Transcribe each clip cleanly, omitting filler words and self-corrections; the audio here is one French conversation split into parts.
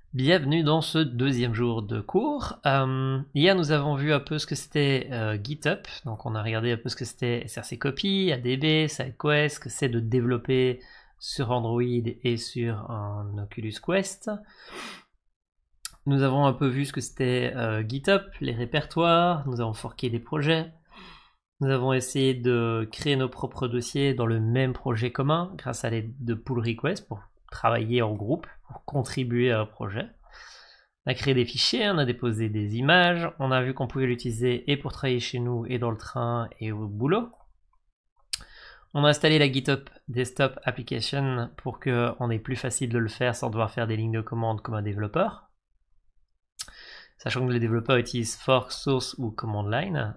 Bienvenue dans ce deuxième jour de cours. Hier, nous avons vu un peu ce que c'était GitHub. Donc, on a regardé un peu ce que c'était SRC Copy, ADB, SideQuest, ce que c'est de développer sur Android et sur un Oculus Quest. Nous avons un peu vu ce que c'était GitHub, les répertoires. Nous avons forqué des projets. Nous avons essayé de créer nos propres dossiers dans le même projet commun grâce à l'aide de pull requests pour travailler en groupe, pour contribuer à un projet. On a créé des fichiers, on a déposé des images, on a vu qu'on pouvait l'utiliser et pour travailler chez nous et dans le train et au boulot. On a installé la GitHub Desktop Application pour qu'on ait plus facile de le faire sans devoir faire des lignes de commande comme un développeur. Sachant que les développeurs utilisent fork, source ou command line.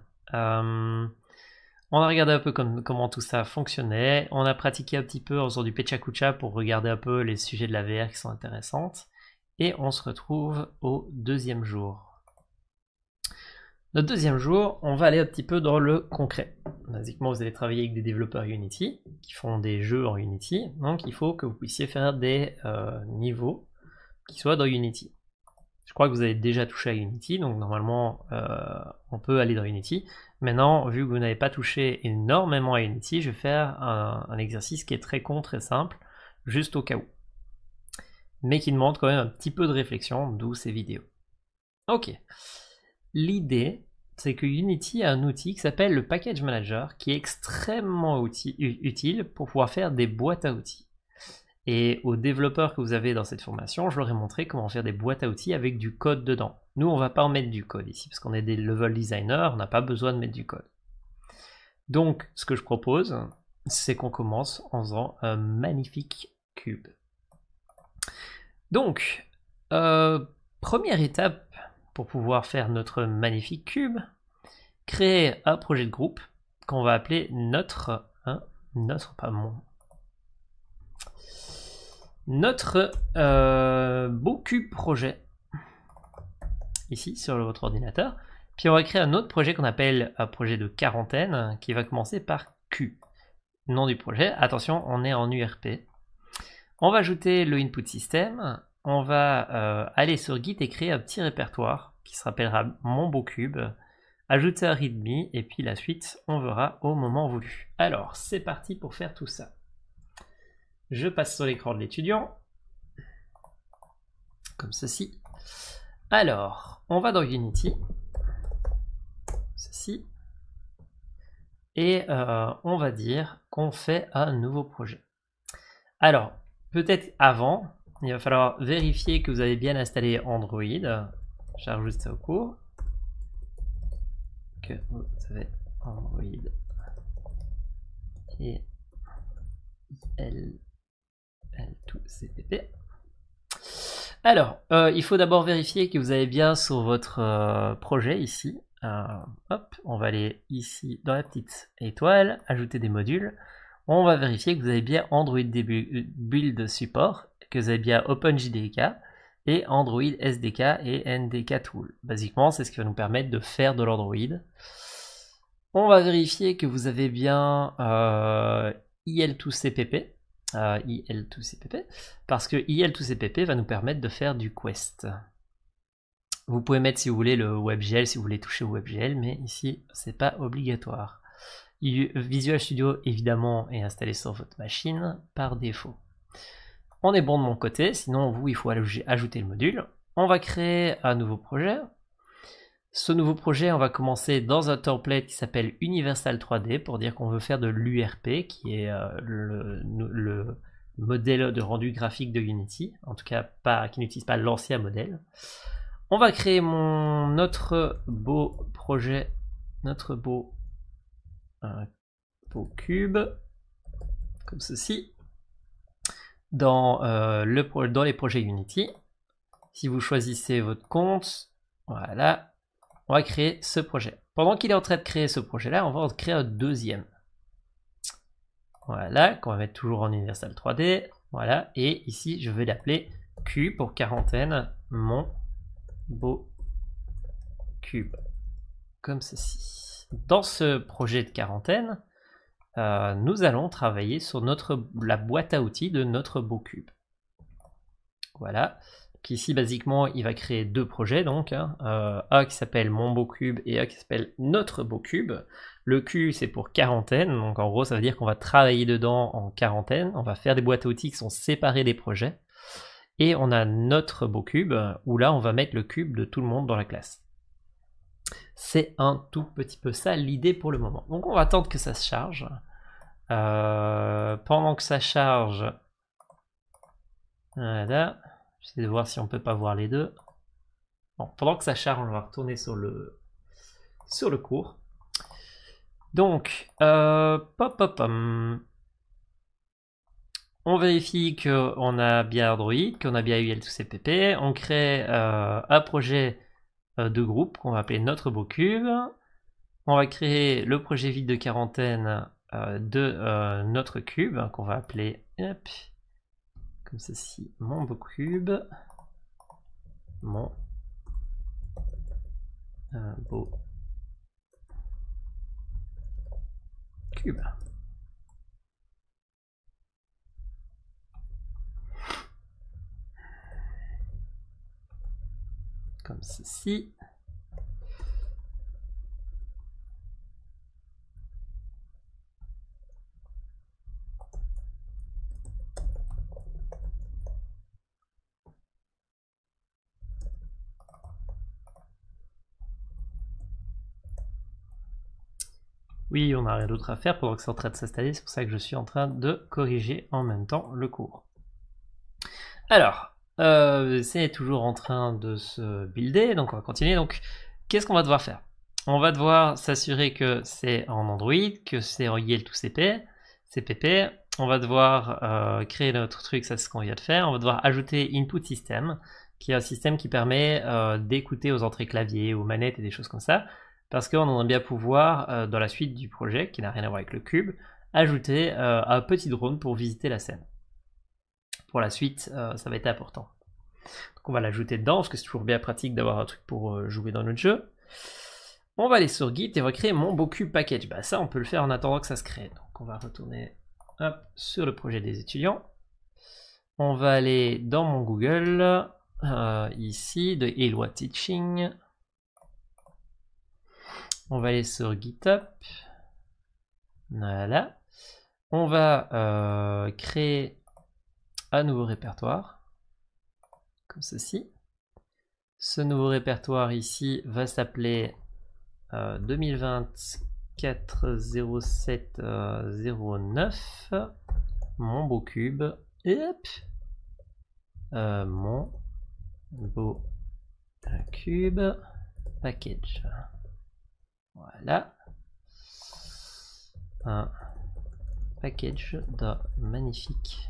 On a regardé un peu comment tout ça fonctionnait. On a pratiqué un petit peu en faisant du Pechakucha pour regarder un peu les sujets de la VR qui sont intéressantes. Et on se retrouve au deuxième jour. Notre deuxième jour, on va aller un petit peu dans le concret. Basiquement, vous allez travailler avec des développeurs Unity qui font des jeux en Unity. Donc, il faut que vous puissiez faire des niveaux qui soient dans Unity. Je crois que vous avez déjà touché à Unity, donc normalement, on peut aller dans Unity. Maintenant, vu que vous n'avez pas touché énormément à Unity, je vais faire un exercice qui est très con, très simple, juste au cas où. Mais qui demande quand même un petit peu de réflexion, d'où ces vidéos. Ok. L'idée, c'est que Unity a un outil qui s'appelle le Package Manager, qui est extrêmement utile pour pouvoir faire des boîtes à outils. Et aux développeurs que vous avez dans cette formation, je leur ai montré comment faire des boîtes à outils avec du code dedans. Nous, on ne va pas en mettre du code ici, parce qu'on est des level designers, on n'a pas besoin de mettre du code. Donc, ce que je propose, c'est qu'on commence en faisant un magnifique cube. Donc, première étape pour pouvoir faire notre magnifique cube, créer un projet de groupe qu'on va appeler notre beau cube projet, ici sur votre ordinateur. Puis on va créer un autre projet qu'on appelle un projet de quarantaine qui va commencer par Q. Nom du projet, attention, on est en URP. On va ajouter le input system, on va aller sur Git et créer un petit répertoire qui se rappellera mon beau cube, ajouter un readme et puis la suite on verra au moment voulu. Alors c'est parti pour faire tout ça. Je passe sur l'écran de l'étudiant, comme ceci. Alors, on va dans Unity, ceci, et on va dire qu'on fait un nouveau projet. Alors, peut-être avant, il va falloir vérifier que vous avez bien installé Android. J'ajoute ça au cours. Que vous avez Android et L2CPP. Alors, il faut d'abord vérifier que vous avez bien sur votre projet ici. Hop, on va aller ici dans la petite étoile, ajouter des modules. On va vérifier que vous avez bien Android Build Support, que vous avez bien OpenJDK et Android SDK et NDK Tool. Basiquement, c'est ce qui va nous permettre de faire de l'Android. On va vérifier que vous avez bien IL2CPP. IL2CPP, parce que IL2CPP va nous permettre de faire du Quest. Vous pouvez mettre si vous voulez le WebGL, si vous voulez toucher au WebGL, mais ici c'est pas obligatoire. Visual Studio évidemment est installé sur votre machine par défaut. On est bon de mon côté, sinon vous il faut ajouter le module. On va créer un nouveau projet. Ce nouveau projet, on va commencer dans un template qui s'appelle Universal 3D pour dire qu'on veut faire de l'URP, qui est le modèle de rendu graphique de Unity, en tout cas qui n'utilise pas l'ancien modèle. On va créer notre beau projet, notre beau cube, comme ceci, dans les projets Unity. Si vous choisissez votre compte, voilà. On va créer ce projet. Pendant qu'il est en train de créer ce projet-là, on va en créer un deuxième. Voilà, qu'on va mettre toujours en Universal 3D. Voilà, et ici, je vais l'appeler Q pour quarantaine, mon beau cube. Comme ceci. Dans ce projet de quarantaine, nous allons travailler sur la boîte à outils de notre beau cube. Voilà. ici, basiquement, il va créer deux projets, donc, hein, un qui s'appelle mon beau cube et un qui s'appelle notre beau cube. Le Q, c'est pour quarantaine, donc en gros, ça veut dire qu'on va travailler dedans en quarantaine, on va faire des boîtes à outils qui sont séparées des projets. Et on a notre beau cube, où là, on va mettre le cube de tout le monde dans la classe. C'est un tout petit peu ça l'idée pour le moment. Donc on va attendre que ça se charge. Pendant que ça charge, voilà, j'essaie de voir si on peut pas voir les deux. Bon, pendant que ça charge, on va retourner sur le cours. Donc, on vérifie qu'on a bien Android, qu'on a bien UL2CPP. On crée un projet de groupe qu'on va appeler notre beau cube. On va créer le projet vide de quarantaine de notre cube qu'on va appeler comme ceci, mon beau cube, mon beau cube. Comme ceci. Oui, on n'a rien d'autre à faire pendant que c'est en train de s'installer, c'est pour ça que je suis en train de corriger en même temps le cours. Alors, c'est toujours en train de se builder, donc on va continuer. Donc, qu'est-ce qu'on va devoir faire? On va devoir s'assurer que c'est en Android, que c'est en UL2CPP. On va devoir créer notre truc, ça c'est ce qu'on vient de faire. On va devoir ajouter Input System, qui est un système qui permet d'écouter aux entrées clavier, aux manettes et des choses comme ça. Parce qu'on aimerait bien pouvoir, dans la suite du projet, qui n'a rien à voir avec le cube, ajouter un petit drone pour visiter la scène. Pour la suite, ça va être important. Donc on va l'ajouter dedans, parce que c'est toujours bien pratique d'avoir un truc pour jouer dans notre jeu. On va aller sur Git et on va créer mon beau cube package. Bah, ça, on peut le faire en attendant que ça se crée. Donc on va retourner sur le projet des étudiants. On va aller dans mon Google, ici, de Eloi Teaching. On va aller sur GitHub. Voilà. On va créer un nouveau répertoire. Comme ceci. Ce nouveau répertoire ici va s'appeler 2024-07-09. Mon beau cube. Hop. Mon beau cube package. Voilà. Un package d'un magnifique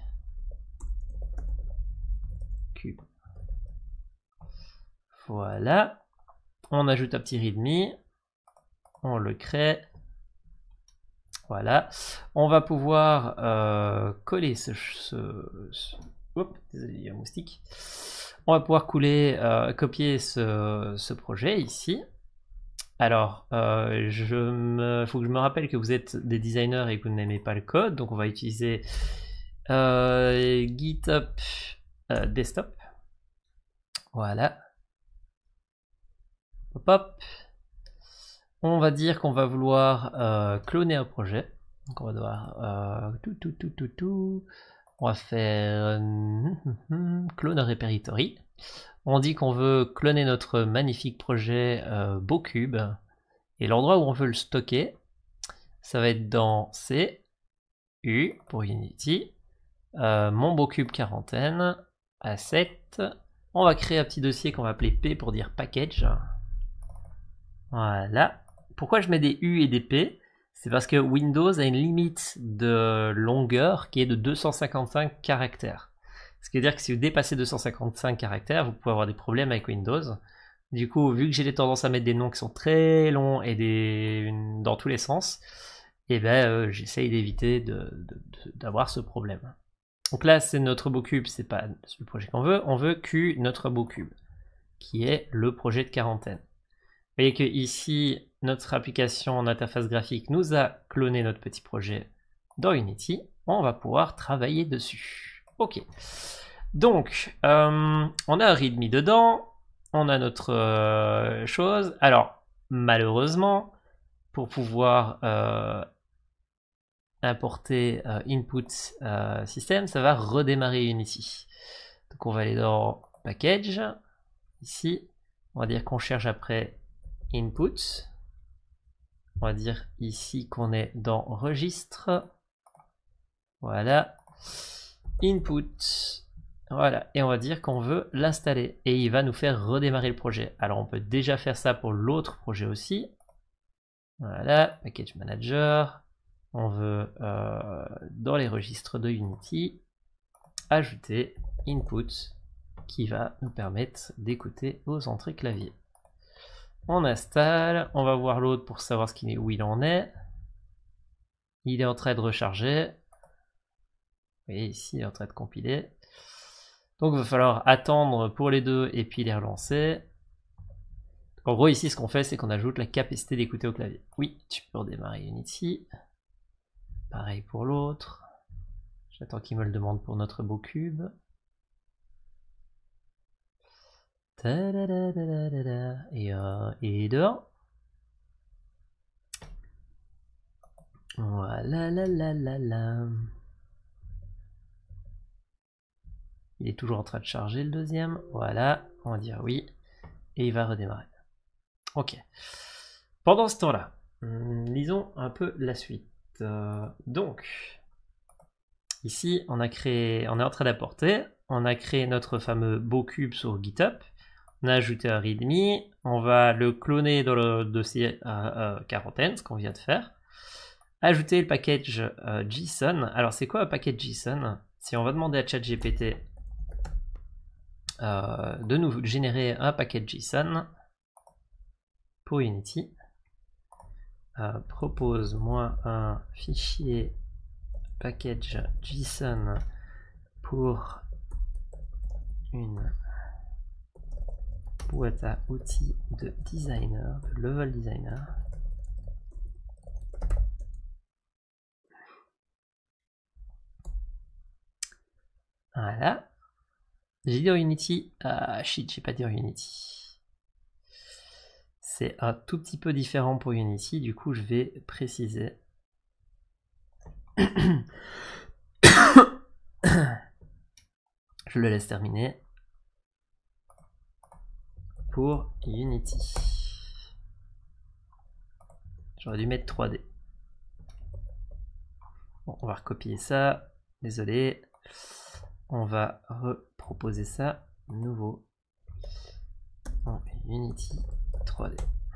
cube. Voilà. On ajoute un petit readme. On le crée. Voilà. On va pouvoir coller Oups, désolé, il y a un moustique. On va pouvoir copier ce projet ici. Alors, faut que je me rappelle que vous êtes des designers et que vous n'aimez pas le code, donc on va utiliser GitHub Desktop. Voilà. Hop, hop. On va dire qu'on va vouloir cloner un projet. Donc on va devoir on va faire clone repository. On dit qu'on veut cloner notre magnifique projet beau cube. Et l'endroit où on veut le stocker, ça va être dans C, U pour Unity, mon beau cube quarantaine, asset. On va créer un petit dossier qu'on va appeler P pour dire package. Voilà. Pourquoi je mets des U et des P? C'est parce que Windows a une limite de longueur qui est de 255 caractères. Ce qui veut dire que si vous dépassez 255 caractères, vous pouvez avoir des problèmes avec Windows. Du coup, vu que j'ai des tendances à mettre des noms qui sont très longs et dans tous les sens, et ben j'essaye d'éviter d'avoir ce problème. Donc là, c'est notre beau cube, c'est pas le projet qu'on veut. On veut Q notre beau cube, qui est le projet de quarantaine. Vous voyez que ici, notre application en interface graphique nous a cloné notre petit projet dans Unity. On va pouvoir travailler dessus. Ok. Donc, on a un readme dedans, on a notre chose. Alors, malheureusement, pour pouvoir importer input system, ça va redémarrer Unity. Donc, on va aller dans package, ici, on va dire qu'on cherche après input. On va dire ici qu'on est dans registre. Voilà. Input. Voilà. Et on va dire qu'on veut l'installer. Et il va nous faire redémarrer le projet. Alors on peut déjà faire ça pour l'autre projet aussi. Voilà. Package manager. On veut dans les registres de Unity ajouter input qui va nous permettre d'écouter vos entrées clavier. On installe, on va voir l'autre pour savoir où il en est. Il est en train de recharger. Et ici, il est en train de compiler. Donc, il va falloir attendre pour les deux et puis les relancer. En gros, ici, ce qu'on fait, c'est qu'on ajoute la capacité d'écouter au clavier. Oui, tu peux redémarrer Unity. Pareil pour l'autre. J'attends qu'il me le demande pour notre beau cube. Et dehors. Voilà, il est toujours en train de charger le deuxième. Voilà, on va dire oui. Et il va redémarrer. Ok. Pendant ce temps-là, lisons un peu la suite. Donc, ici, on est en train d'apporter. On a créé notre fameux beau cube sur GitHub. On a ajouté un readme. On va le cloner dans le dossier quarantaine, ce qu'on vient de faire. Ajouter le package JSON. Alors, c'est quoi un package JSON? Si on va demander à ChatGPT de nous générer un package JSON pour Unity, propose-moi un fichier package JSON pour une boîte à outils de designer, de level designer. Voilà. J'ai dit Unity. Ah shit, j'ai pas dit Unity. C'est un tout petit peu différent pour Unity, du coup je vais préciser. Je le laisse terminer. Pour Unity. J'aurais dû mettre 3D. Bon, on va recopier ça. Désolé. On va reproposer ça nouveau en Unity 3D.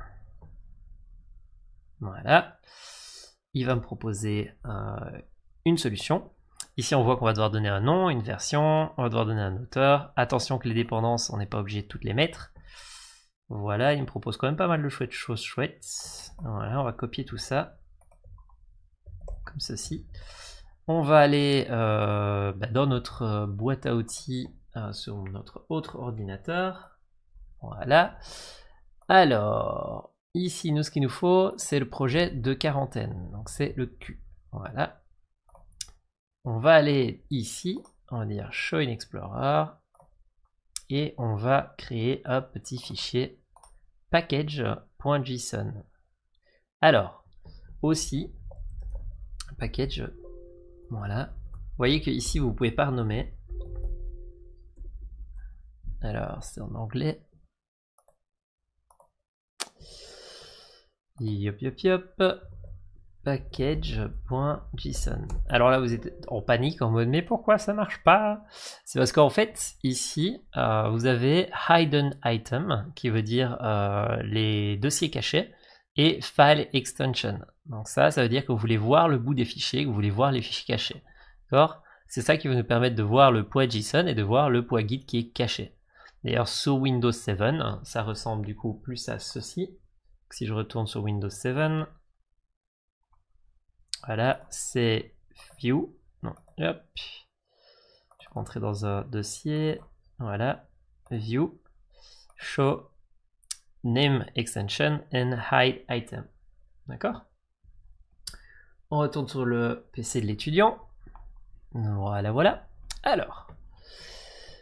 Voilà. Il va me proposer une solution. Ici, on voit qu'on va devoir donner un nom, une version, on va devoir donner un auteur. Attention que les dépendances, on n'est pas obligé de toutes les mettre. Voilà, il me propose quand même pas mal de choses chouettes. Voilà, on va copier tout ça. Comme ceci. On va aller dans notre boîte à outils sur notre autre ordinateur. Voilà. Alors, ici, ce qu'il nous faut, c'est le projet de quarantaine. Donc, c'est le Q. Voilà. On va aller ici. On va dire Show in Explorer. Et on va créer un petit fichier package.json. Alors, aussi, package. Voilà. Vous voyez que ici vous pouvez pas renommer. Alors c'est en anglais. Yop yop yop. Package.json. Alors là vous êtes en panique en mode mais pourquoi ça marche pas? C'est parce qu'en fait ici vous avez hidden item qui veut dire les dossiers cachés et file extension. Donc ça veut dire que vous voulez voir le bout des fichiers, que vous voulez voir les fichiers cachés. D'accord? C'est ça qui va nous permettre de voir le poids JSON et de voir le poids Git qui est caché. D'ailleurs sur Windows 7, ça ressemble du coup plus à ceci. Si je retourne sur Windows 7, voilà, c'est View. Non, hop. Je vais rentrer dans un dossier. Voilà, View, Show, Name Extension and Hide Item. D'accord? On retourne sur le PC de l'étudiant. Voilà, voilà. Alors,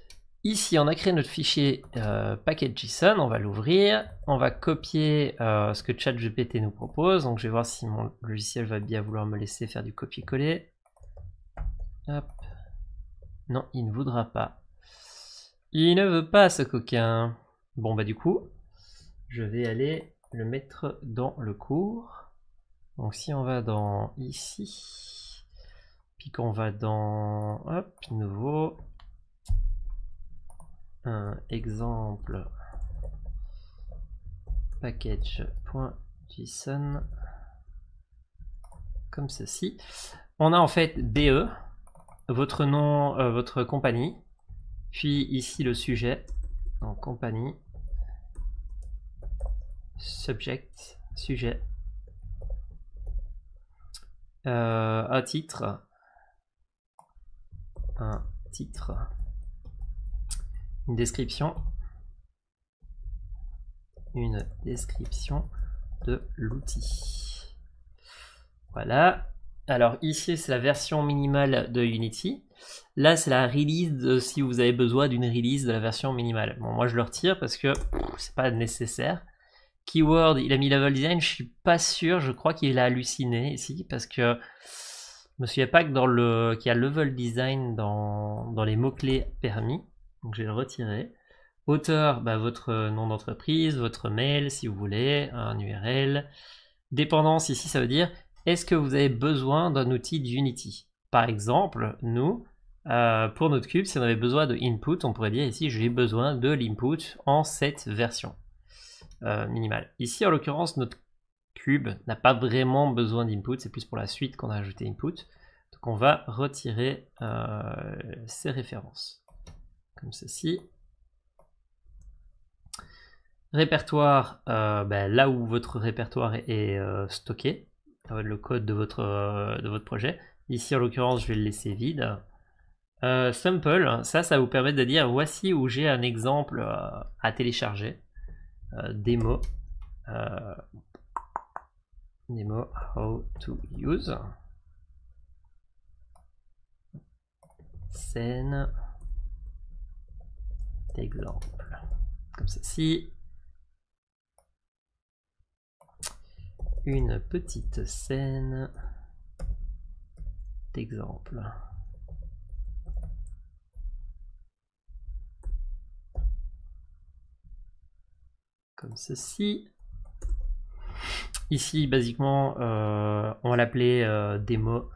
Ici, on a créé notre fichier package.json, on va l'ouvrir, on va copier ce que ChatGPT nous propose, donc je vais voir si mon logiciel va bien vouloir me laisser faire du copier-coller. Hop. Non, il ne voudra pas. Il ne veut pas ce coquin. Bon bah du coup, je vais aller le mettre dans le cours. Donc si on va dans ici, puis qu'on va dans, hop, nouveau, un exemple package.json comme ceci. On a en fait BE, votre nom, votre compagnie, puis ici le sujet, donc compagnie, subject, sujet, un titre, une description de l'outil. Voilà. Alors ici c'est la version minimale de Unity. Là c'est la release si vous avez besoin d'une release de la version minimale. Bon, moi je le retire parce que c'est pas nécessaire. Keyword, il a mis level design, je suis pas sûr, je crois qu'il a halluciné ici parce que je me souviens pas que qu'il y a level design dans les mots-clés permis. Donc je vais le retirer. Auteur, bah, votre nom d'entreprise, votre mail si vous voulez, un URL. Dépendance, ici ça veut dire est-ce que vous avez besoin d'un outil d'Unity. Par exemple, nous, pour notre cube, si on avait besoin de input, on pourrait dire ici j'ai besoin de l'input en cette version minimale. Ici en l'occurrence notre cube n'a pas vraiment besoin d'input, c'est plus pour la suite qu'on a ajouté input. Donc on va retirer ces références comme ceci. Répertoire, là où votre répertoire est stocké, le code de votre projet. Ici en l'occurrence je vais le laisser vide. Sample, ça va vous permettre de dire voici où j'ai un exemple à télécharger. Démo how to use scène d'exemple comme ceci. Une petite scène d'exemple. Comme ceci. Ici, basiquement, on va l'appeler démo.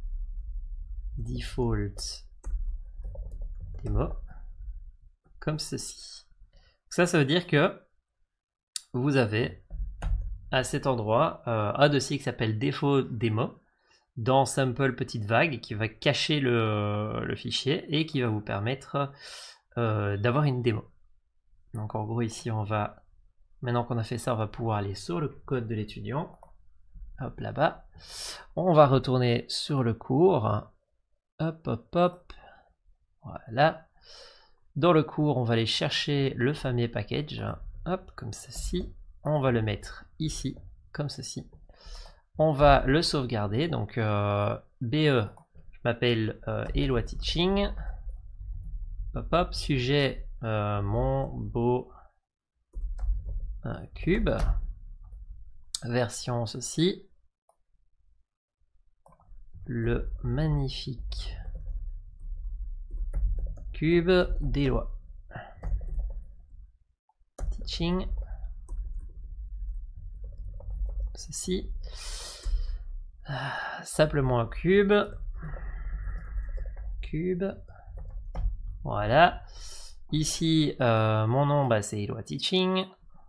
Default démo. Comme ceci. Ça veut dire que vous avez à cet endroit un dossier qui s'appelle défaut démo dans sample petite vague qui va cacher le fichier et qui va vous permettre d'avoir une démo. Donc en gros ici on va, maintenant qu'on a fait ça, on va pouvoir aller sur le code de l'étudiant, hop là-bas, on va retourner sur le cours, hop hop hop, voilà, dans le cours on va aller chercher le fameux package, hop comme ceci, on va le mettre ici, comme ceci. On va le sauvegarder. Donc BE, je m'appelle Eloi Teaching. Hop hop, sujet mon beau cube. Version ceci. Le magnifique cube d'Eloi. Teaching. Ceci. Simplement un cube. Voilà. Ici, mon nom, c'est Eloi Teaching.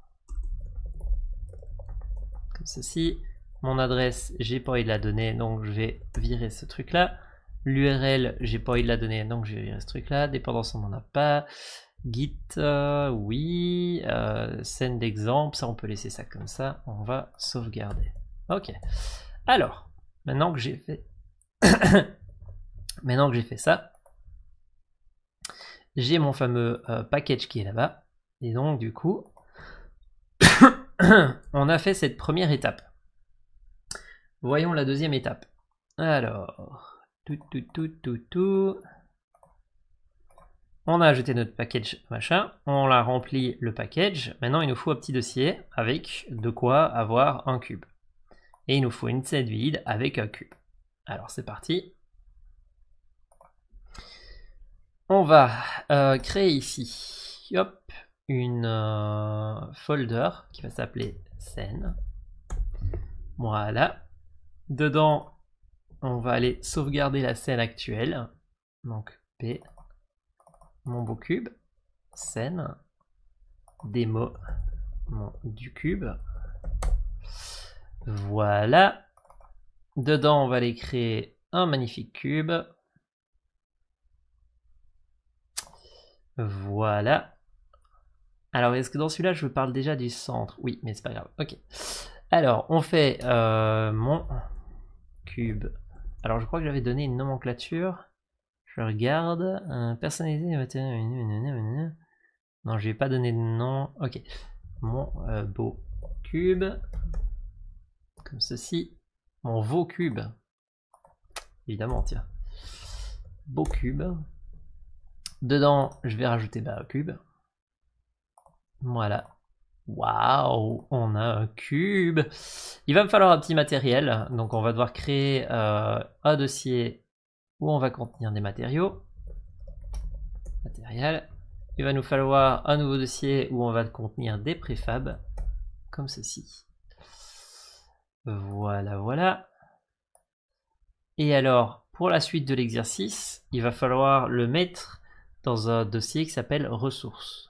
Comme ceci. Mon adresse, j'ai pas envie de la donner, donc je vais virer ce truc-là. L'URL, j'ai pas envie de la donner, donc je vais virer ce truc-là. Dépendance, on n'en a pas. Git, oui. Scène d'exemple, ça on peut laisser ça comme ça. On va sauvegarder. Ok. Alors, maintenant que j'ai fait, ça, j'ai mon fameux package qui est là-bas. Et donc du coup, on a fait cette première étape. Voyons la deuxième étape. Alors, On a ajouté notre package machin, on l'a rempli le package. Maintenant, il nous faut un petit dossier avec de quoi avoir un cube. Et il nous faut une set vide avec un cube. Alors c'est parti. On va créer ici, hop, une folder qui va s'appeler scène. Voilà. Dedans, on va aller sauvegarder la scène actuelle. Donc P, mon beau cube, scène, démo, du cube. Voilà. Dedans, on va aller créer un magnifique cube. Voilà. Alors, est-ce que dans celui-là, je parle déjà du centre? Oui, mais c'est pas grave. Ok. Alors, on fait mon cube. Alors, je crois que j'avais donné une nomenclature. Je regarde. Personnaliser. Non, je vais pas donné de nom. Ok. Mon beau cube. Comme ceci. Mon veau cube. Évidemment, tiens. Beau cube. Dedans, je vais rajouter un cube. Voilà. Waouh, on a un cube. Il va me falloir un petit matériel. Donc, on va devoir créer un dossier où on va contenir des matériaux. Matériel. Il va nous falloir un nouveau dossier où on va contenir des préfabs. Comme ceci. Voilà, voilà. Et alors, pour la suite de l'exercice, il va falloir le mettre dans un dossier qui s'appelle ressources.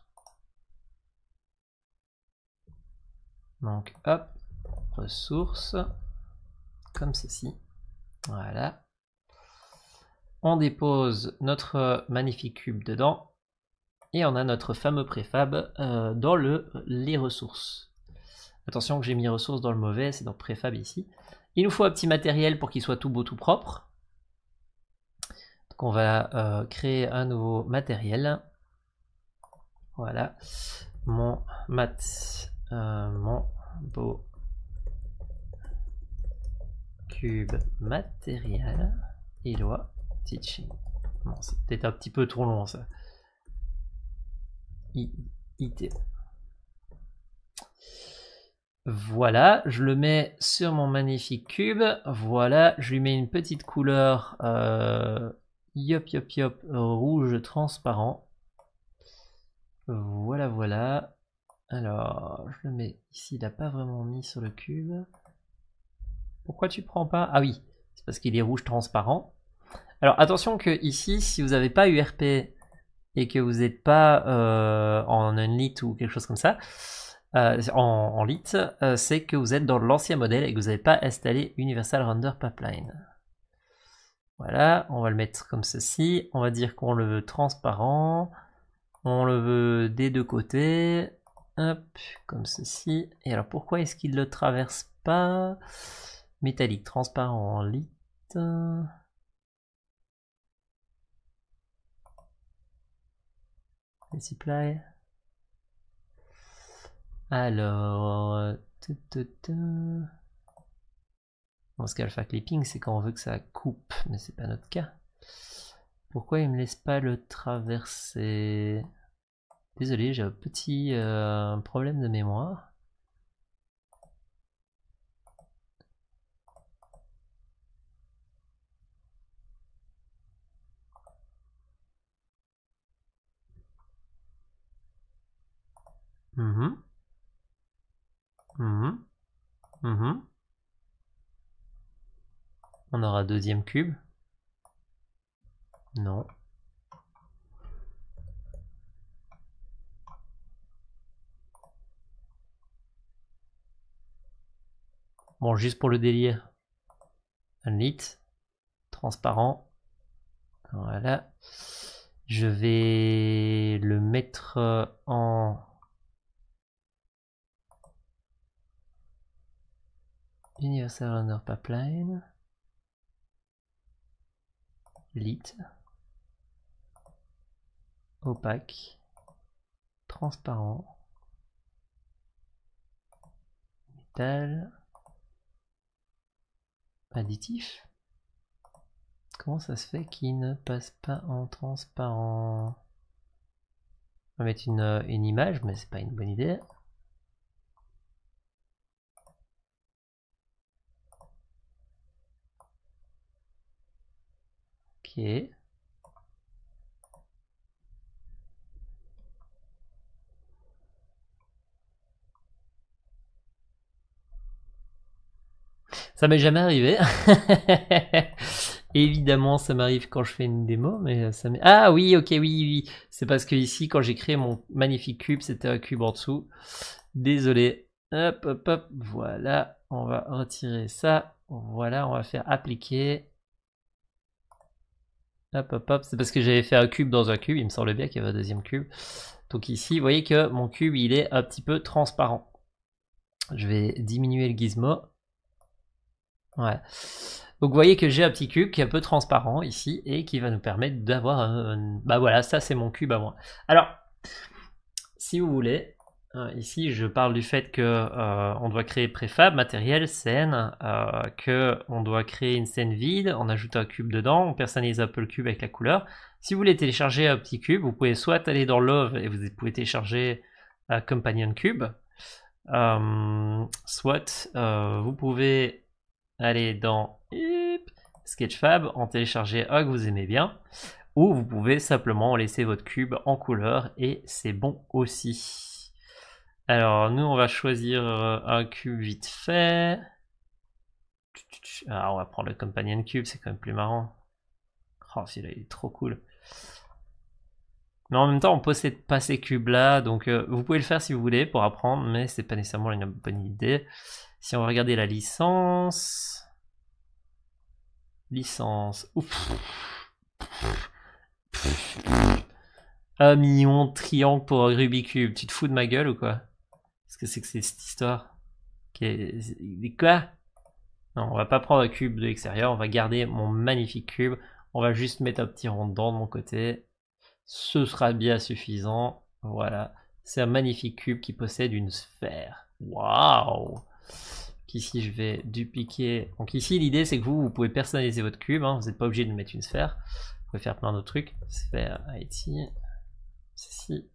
Donc, hop, ressources, comme ceci. Voilà. On dépose notre magnifique cube dedans. Et on a notre fameux préfab dans les ressources. Attention que j'ai mis ressources dans le mauvais, c'est dans préfab ici. Il nous faut un petit matériel pour qu'il soit tout beau, tout propre. Donc on va créer un nouveau matériel. Voilà. Mon beau cube matériel. Eloi teaching. Bon, c'est peut-être un petit peu trop long ça. IT. Voilà, je le mets sur mon magnifique cube. Voilà, je lui mets une petite couleur rouge transparent. Voilà, voilà. Alors, je le mets ici, il n'a pas vraiment mis sur le cube. Pourquoi tu prends pas? Ah oui, c'est parce qu'il est rouge transparent. Alors attention que ici, si vous n'avez pas URP et que vous n'êtes pas en unlit ou quelque chose comme ça, en lit, c'est que vous êtes dans l'ancien modèle et que vous n'avez pas installé Universal Render Pipeline. Voilà, on va le mettre comme ceci. On va dire qu'on le veut transparent. On le veut des deux côtés. Hop, comme ceci. Et alors pourquoi est-ce qu'il ne le traverse pas? Métallique, transparent en lit. Supply. Alors, dans ce cas, alpha clipping, c'est quand on veut que ça coupe, mais c'est pas notre cas. Pourquoi il me laisse pas le traverser? Désolé, j'ai un petit problème de mémoire. On aura deuxième cube. Non. Bon, juste pour le délire. Unlit. Transparent. Voilà. Je vais le mettre en Universal Render Pipeline. Lit. Opaque. Transparent. Métal. Additif. Comment ça se fait qu'il ne passe pas en transparent? On va mettre une image, mais c'est pas une bonne idée. Ok. Ça m'est jamais arrivé. Évidemment, ça m'arrive quand je fais une démo, mais ça m'est... Ah oui, ok, oui. C'est parce que ici, quand j'ai créé mon magnifique cube, c'était un cube en dessous. Désolé. Hop, hop, hop. Voilà. On va retirer ça. Voilà, on va faire appliquer. Hop, hop, hop. C'est parce que j'avais fait un cube dans un cube. Il me semblait bien qu'il y avait un deuxième cube. Donc ici, vous voyez que mon cube, il est un petit peu transparent. Je vais diminuer le gizmo. Ouais. Donc vous voyez que j'ai un petit cube qui est un peu transparent ici et qui va nous permettre d'avoir un... Bah voilà, ça c'est mon cube à moi. Alors, si vous voulez, ici je parle du fait que on doit créer préfab, matériel, scène, que on doit créer une scène vide, on ajoute un cube dedans, on personnalise un peu le cube avec la couleur. Si vous voulez télécharger un petit cube, vous pouvez soit aller dans Love et vous pouvez télécharger Companion Cube, soit vous pouvez aller dans Sketchfab, en télécharger un que vous aimez bien, ou vous pouvez simplement laisser votre cube en couleur et c'est bon aussi. Alors nous on va choisir un cube vite fait. Alors on va prendre le Companion Cube, c'est quand même plus marrant. Oh celui-là il est trop cool. Mais en même temps on possède pas ces cubes là, donc vous pouvez le faire si vous voulez pour apprendre, mais c'est pas nécessairement une bonne idée. Si on va regarder la licence... Ouf. 1 million de triangles pour un Rubik's Cube. Tu te fous de ma gueule ou quoi? Qu'est-ce que c'est que cette histoire? Quoi? Non, on va pas prendre un cube de l'extérieur. On va garder mon magnifique cube. On va juste mettre un petit rond dedans de mon côté. Ce sera bien suffisant. Voilà. C'est un magnifique cube qui possède une sphère. Waouh! Ici je vais dupliquer. Donc ici l'idée c'est que vous pouvez personnaliser votre cube, hein. Vous n'êtes pas obligé de mettre une sphère, vous pouvez faire plein d'autres trucs. Sphère IT, ceci,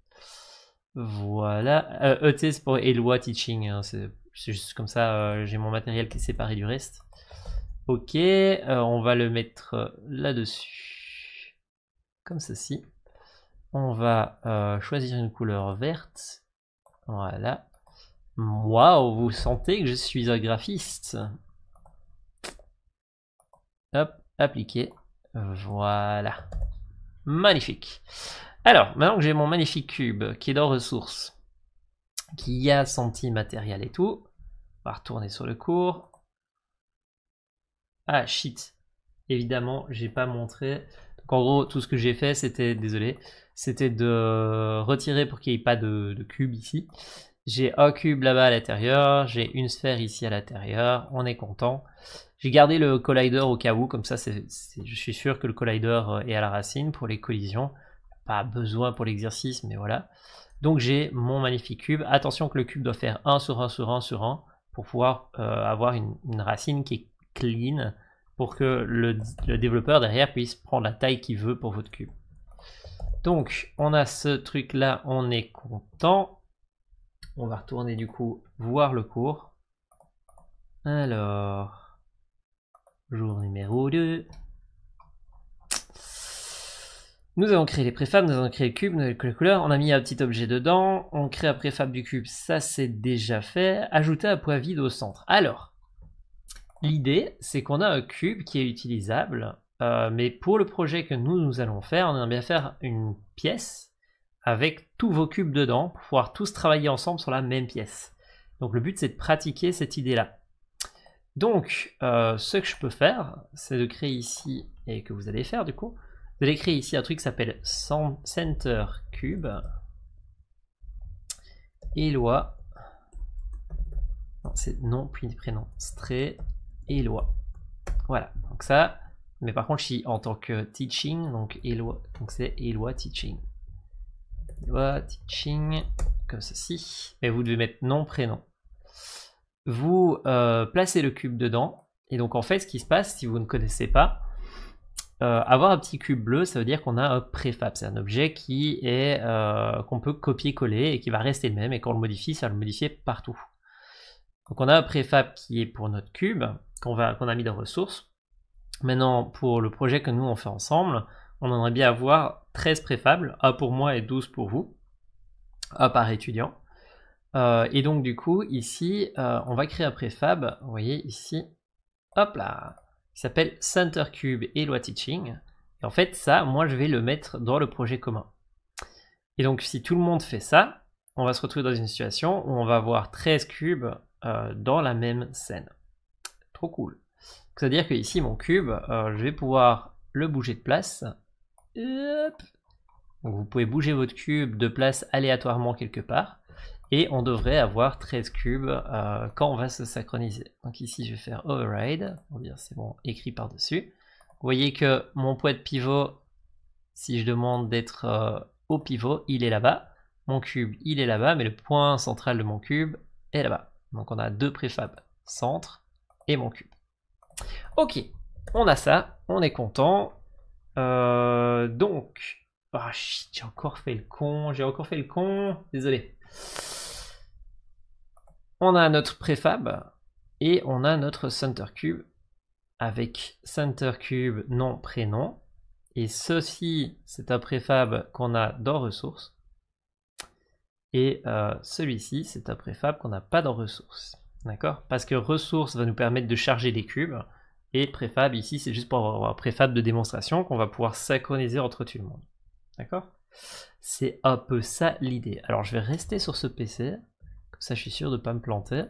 voilà. ET c'est pour Eloi Teaching, hein. C'est juste comme ça, j'ai mon matériel qui est séparé du reste. Ok, on va le mettre là-dessus, comme ceci. On va choisir une couleur verte, voilà. Waouh, vous sentez que je suis un graphiste. Hop, appliquer. Voilà. Magnifique. Alors, maintenant que j'ai mon magnifique cube qui est dans ressources, qui a son petit matériel et tout, on va retourner sur le cours. Ah, shit. Évidemment, j'ai pas montré. Donc, en gros, tout ce que j'ai fait, c'était, désolé, c'était de retirer pour qu'il n'y ait pas de cube ici. J'ai un cube là-bas à l'intérieur, j'ai une sphère ici à l'intérieur, on est content. J'ai gardé le collider au cas où, comme ça je suis sûr que le collider est à la racine pour les collisions. Pas besoin pour l'exercice, mais voilà. Donc j'ai mon magnifique cube. Attention que le cube doit faire 1 sur 1 sur 1 sur 1 pour pouvoir avoir une racine qui est clean pour que le développeur derrière puisse prendre la taille qu'il veut pour votre cube. Donc on a ce truc là, on est content. On va retourner du coup voir le cours. Alors, jour numéro 2. Nous avons créé les préfabs, nous avons créé le cube, nous avons créé les couleurs, on a mis un petit objet dedans, on crée un préfab du cube, ça c'est déjà fait. Ajouter un point vide au centre. Alors, l'idée c'est qu'on a un cube qui est utilisable, mais pour le projet que nous allons faire, on aimerait bien faire une pièce avec tous vos cubes dedans pour pouvoir tous travailler ensemble sur la même pièce. Donc le but c'est de pratiquer cette idée là. Donc ce que je peux faire c'est de créer ici, et que vous allez faire du coup, vous allez créer ici un truc qui s'appelle Center Cube. Eloi. Non, c'est nom puis prénom. Stray Eloi. Voilà, donc ça, mais par contre je suis en tant que teaching, donc Eloi, donc c'est Eloi Teaching. Teaching, comme ceci, et vous devez mettre nom, prénom. Vous placez le cube dedans, et donc en fait ce qui se passe, si vous ne connaissez pas, avoir un petit cube bleu, ça veut dire qu'on a un préfab. C'est un objet qui est qu'on peut copier-coller et qui va rester le même, et quand on le modifie, ça va le modifier partout. Donc on a un préfab qui est pour notre cube, qu'on a mis dans ressources. Maintenant, pour le projet que nous on fait ensemble, on aimerait bien avoir 13 préfables, 1 pour moi et 12 pour vous, 1 par étudiant. Et donc du coup, ici, on va créer un préfab, vous voyez ici, hop là, qui s'appelle Center Cube et Loi Teaching. Et en fait, ça, moi, je vais le mettre dans le projet commun. Et donc, si tout le monde fait ça, on va se retrouver dans une situation où on va avoir 13 cubes dans la même scène. Trop cool. C'est-à-dire que ici, mon cube, je vais pouvoir le bouger de place. Hop. Donc, vous pouvez bouger votre cube de place aléatoirement quelque part. Et on devrait avoir 13 cubes quand on va se synchroniser. Donc ici, je vais faire override, pour dire c'est bon, écrit par-dessus. Vous voyez que mon point de pivot, si je demande d'être au pivot, il est là-bas. Mon cube, il est là-bas, mais le point central de mon cube est là-bas. Donc on a 2 préfabs, centre et mon cube. Ok, on a ça, on est content. Donc, ah shit, j'ai encore fait le con, désolé. On a notre préfab et on a notre center cube avec center cube nom prénom, et ceci c'est un préfab qu'on a dans ressources, et celui-ci c'est un préfab qu'on n'a pas dans ressources, d'accord, parce que ressources va nous permettre de charger les cubes, et préfab ici c'est juste pour avoir un préfab de démonstration qu'on va pouvoir synchroniser entre tout le monde, d'accord. C'est un peu ça l'idée. Alors je vais rester sur ce PC, comme ça je suis sûr de ne pas me planter.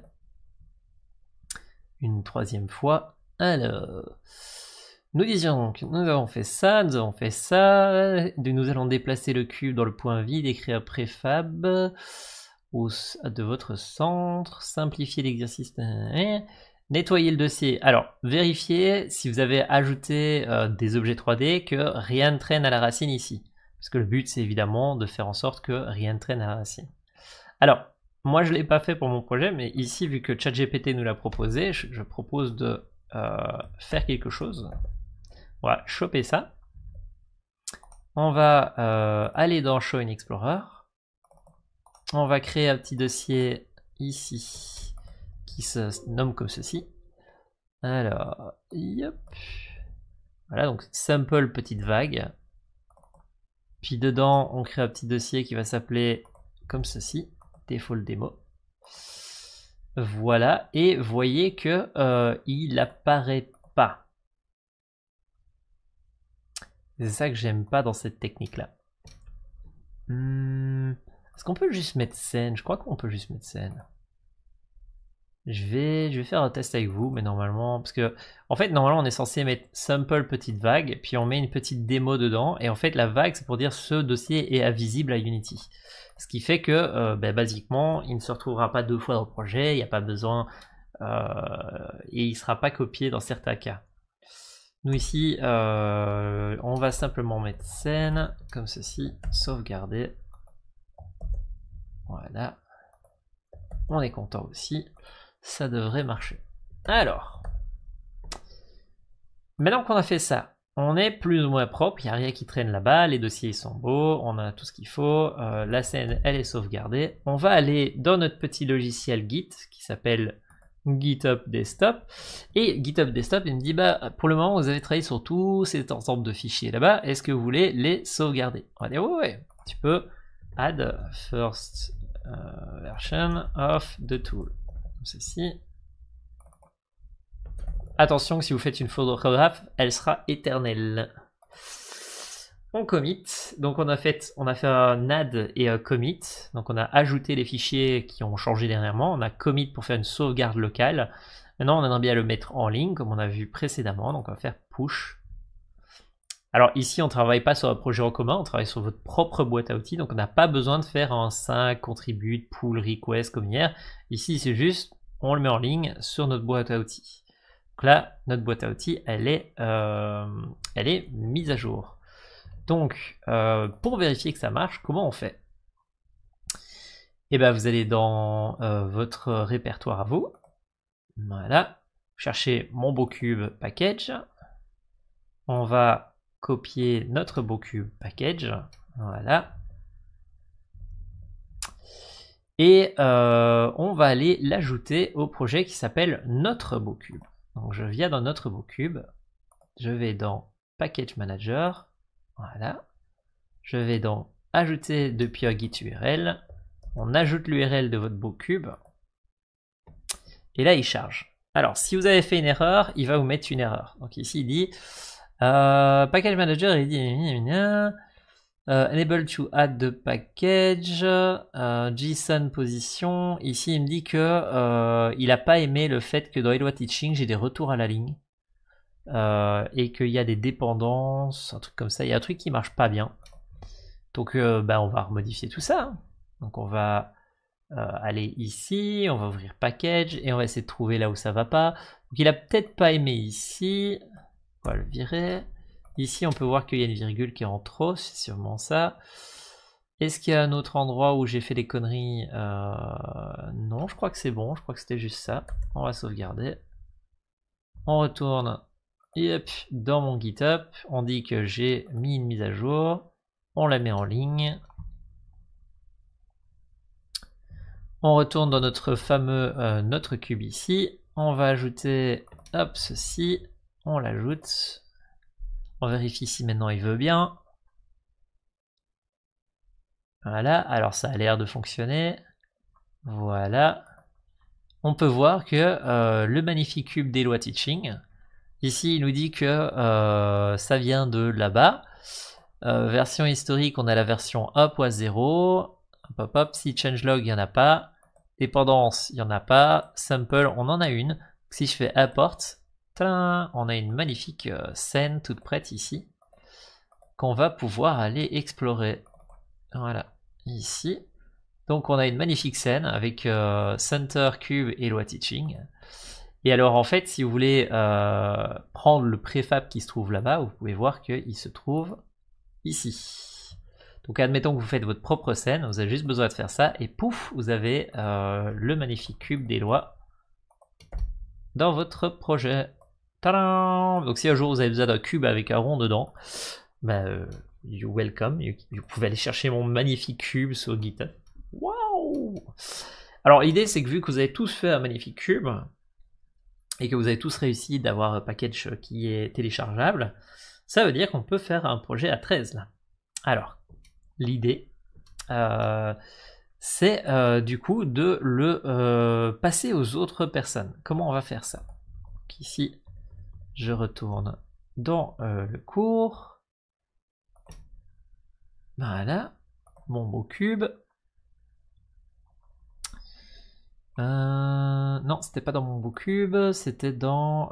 Une troisième fois. Alors, nous disions donc, nous avons fait ça, nous allons déplacer le cube dans le point vide, écrire préfab de votre centre, simplifier l'exercice, nettoyer le dossier. Alors, vérifiez si vous avez ajouté des objets 3D que rien ne traîne à la racine ici. Parce que le but, c'est évidemment de faire en sorte que rien ne traîne à la racine. Alors, moi, je ne l'ai pas fait pour mon projet, mais ici, vu que ChatGPT nous l'a proposé, je propose de faire quelque chose. On va choper ça. On va aller dans Show in Explorer. On va créer un petit dossier ici qui se nomme comme ceci. Alors, yep. Voilà, donc sample petite vague. Puis dedans, on crée un petit dossier qui va s'appeler comme ceci, default démo. Voilà, et voyez que il apparaît pas. C'est ça que j'aime pas dans cette technique-là. Est-ce qu'on peut juste mettre scène? Je crois qu'on peut juste mettre scène. Je vais faire un test avec vous, mais normalement, parce que en fait normalement on est censé mettre sample petite vague, puis on met une petite démo dedans, et en fait la vague c'est pour dire ce dossier est invisible à Unity. Ce qui fait que basiquement il ne se retrouvera pas 2 fois dans le projet, il n'y a pas besoin, et il ne sera pas copié dans certains cas. Nous ici on va simplement mettre scène comme ceci, sauvegarder. Voilà. On est content aussi. Ça devrait marcher. Alors, maintenant qu'on a fait ça, on est plus ou moins propre, il n'y a rien qui traîne là-bas, les dossiers sont beaux, on a tout ce qu'il faut, la scène elle est sauvegardée. On va aller dans notre petit logiciel Git qui s'appelle GitHub Desktop, et GitHub Desktop il me dit pour le moment vous avez travaillé sur tous cet ensemble de fichiers là-bas, est-ce que vous voulez les sauvegarder? On va dire ouais, tu peux add first version of the tool. Comme ceci. Attention que si vous faites une faute d'orthographe, elle sera éternelle. On commit. Donc on a fait un add et un commit. Donc on a ajouté les fichiers qui ont changé dernièrement. On a commit pour faire une sauvegarde locale. Maintenant on aimerait bien le mettre en ligne comme on a vu précédemment. Donc on va faire push. Alors ici on ne travaille pas sur un projet en commun, on travaille sur votre propre boîte à outils, donc on n'a pas besoin de faire un sync, contribute, pull, request comme hier. Ici c'est juste, on le met en ligne sur notre boîte à outils. Donc là, notre boîte à outils, elle est mise à jour. Donc pour vérifier que ça marche, comment on fait? Eh bien vous allez dans votre répertoire à vous. Voilà, cherchez mon beau cube package. On va copier notre BoCube package. Voilà. Et on va aller l'ajouter au projet qui s'appelle notre BoCube. Donc je viens dans notre BoCube, je vais dans Package Manager, voilà. Je vais dans Ajouter depuis un Git URL, on ajoute l'URL de votre BoCube, et là il charge. Alors si vous avez fait une erreur, il va vous mettre une erreur. Donc ici il dit Package Manager, il dit enable to add the package, JSON position. Ici, il me dit que il n'a pas aimé le fait que dans Eloi Teaching, j'ai des retours à la ligne et qu'il y a des dépendances, un truc comme ça. Il y a un truc qui marche pas bien. Donc, on va remodifier tout ça. Donc, on va aller ici, on va ouvrir package et on va essayer de trouver là où ça va pas. Donc, il a peut-être pas aimé ici. On va le virer. Ici, on peut voir qu'il y a une virgule qui est en trop, c'est sûrement ça. Est-ce qu'il y a un autre endroit où j'ai fait des conneries? Non, je crois que c'est bon, je crois que c'était juste ça. On va sauvegarder. On retourne dans mon GitHub. On dit que j'ai mis une mise à jour. On la met en ligne. On retourne dans notre fameux notre cube ici. On va ajouter ceci. On l'ajoute. On vérifie si maintenant il veut bien. Voilà, alors ça a l'air de fonctionner. Voilà. On peut voir que le magnifique cube d'Eloi Teaching, ici il nous dit que ça vient de là-bas. Version historique, on a la version 1.0. Hop, hop, si changelog, il n'y en a pas. Dépendance, il n'y en a pas. Sample, on en a une. Si je fais import, on a une magnifique scène toute prête ici qu'on va pouvoir aller explorer. Voilà, ici. Donc on a une magnifique scène avec Center, Cube et Eloi Teaching. Et alors en fait, si vous voulez prendre le préfab qui se trouve là-bas, vous pouvez voir qu'il se trouve ici. Donc admettons que vous faites votre propre scène, vous avez juste besoin de faire ça et pouf, vous avez le magnifique cube d'Eloi dans votre projet. Tadam! Donc si un jour vous avez besoin d'un cube avec un rond dedans, you're welcome. Vous pouvez aller chercher mon magnifique cube sur GitHub. Waouh! Alors l'idée c'est que vu que vous avez tous fait un magnifique cube et que vous avez tous réussi d'avoir un package qui est téléchargeable, ça veut dire qu'on peut faire un projet à 13 là. Alors l'idée c'est du coup de le passer aux autres personnes. Comment on va faire ça? Donc, ici je retourne dans le cours. Voilà, mon BoCube. Non, c'était pas dans mon BoCube, c'était dans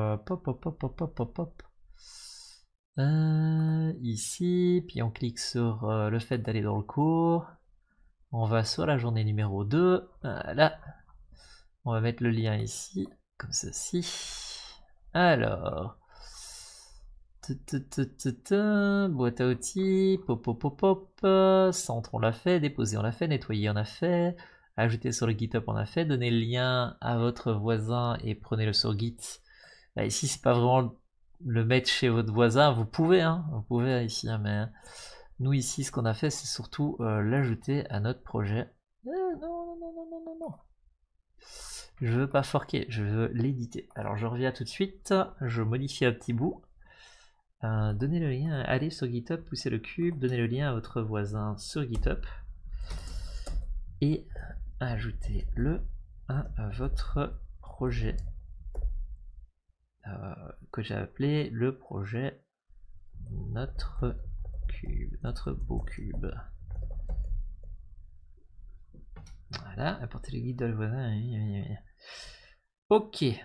ici, puis on clique sur le fait d'aller dans le cours. On va sur la journée numéro 2. Voilà. On va mettre le lien ici, comme ceci. Alors, boîte à outils, centre on l'a fait, déposer on l'a fait, nettoyer on a fait, ajouter sur le GitHub on a fait, donner le lien à votre voisin et prenez-le sur Git. Là, ici c'est pas vraiment le mettre chez votre voisin, vous pouvez ici, hein, mais nous ici ce qu'on a fait c'est surtout l'ajouter à notre projet. Non. Je veux pas forquer, je veux l'éditer. Alors je reviens tout de suite, je modifie un petit bout. Donnez le lien, allez sur GitHub, poussez le cube, donnez le lien à votre voisin sur GitHub et ajoutez-le à votre projet que j'ai appelé le projet notre cube, notre BoCube. Voilà, apportez le guide de le voisin. Ok.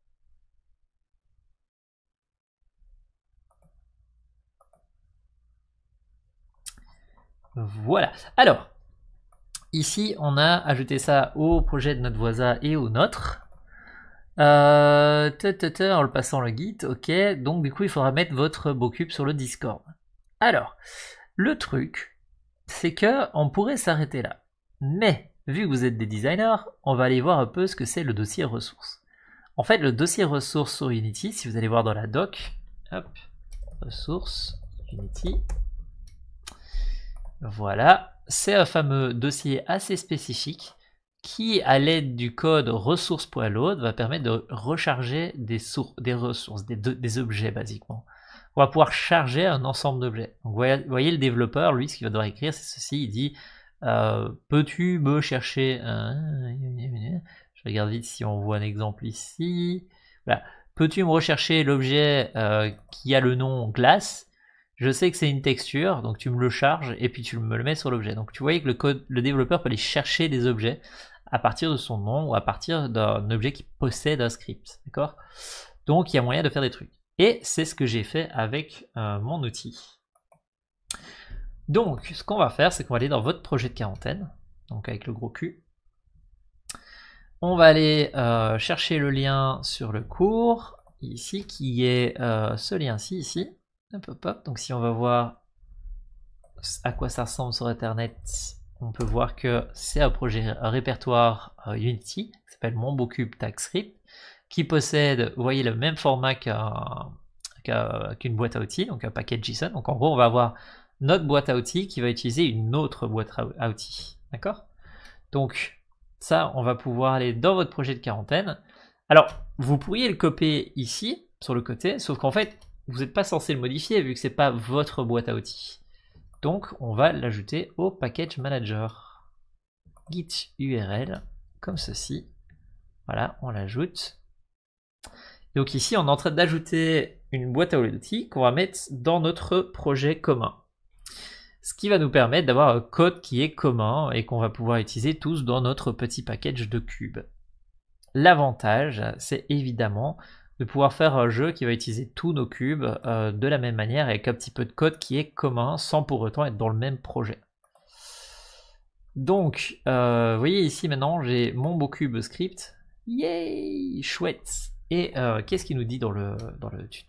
Voilà. Alors, ici, on a ajouté ça au projet de notre voisin et au nôtre. En le passant le Git, ok. Donc, du coup, il faudra mettre votre BoCube sur le Discord. Alors, le truc, c'est que on pourrait s'arrêter là. Mais, vu que vous êtes des designers, on va aller voir un peu ce que c'est le dossier ressources. En fait, le dossier ressources sur Unity, si vous allez voir dans la doc, hop, ressources Unity. Voilà, c'est un fameux dossier assez spécifique qui, à l'aide du code ressources.load, va permettre de recharger des ressources, des objets basiquement. On va pouvoir charger un ensemble d'objets. Donc, vous voyez le développeur, lui, ce qu'il va devoir écrire, c'est ceci. Il dit peux-tu me chercher Je regarde vite si on voit un exemple ici. Voilà. Peux-tu me rechercher l'objet qui a le nom glace? Je sais que c'est une texture, donc tu me le charges et puis tu me le mets sur l'objet. Donc tu voyez que le développeur peut aller chercher des objets à partir de son nom ou à partir d'un objet qui possède un script. D'accord? Donc il y a moyen de faire des trucs. Et c'est ce que j'ai fait avec mon outil. Donc ce qu'on va faire, c'est qu'on va aller dans votre projet de quarantaine, donc avec le gros Q. On va aller chercher le lien sur le cours, ici, qui est ce lien-ci, ici. Hop, hop, hop. Donc si on va voir à quoi ça ressemble sur Internet, on peut voir que c'est un répertoire Unity, qui s'appelle Mon Beau Cube TagScript, qui possède, vous voyez, le même format qu'une boîte à outils, donc un paquet JSON. Donc en gros, on va avoir notre boîte à outils qui va utiliser une autre boîte à outils. D'accord? Donc ça, on va pouvoir aller dans votre projet de quarantaine. Alors, vous pourriez le copier ici, sur le côté, sauf qu'en fait, vous n'êtes pas censé le modifier vu que c'est pas votre boîte à outils. Donc, on va l'ajouter au package manager. Git URL, comme ceci. Voilà, on l'ajoute. Donc ici, on est en train d'ajouter une boîte à outils qu'on va mettre dans notre projet commun. Ce qui va nous permettre d'avoir un code qui est commun et qu'on va pouvoir utiliser tous dans notre petit package de cubes. L'avantage, c'est évidemment de pouvoir faire un jeu qui va utiliser tous nos cubes de la même manière avec un petit peu de code qui est commun sans pour autant être dans le même projet. Donc, vous voyez ici maintenant, j'ai mon beau cube script. Yay, chouette. Et qu'est-ce qu'il nous dit dans le tutoriel ?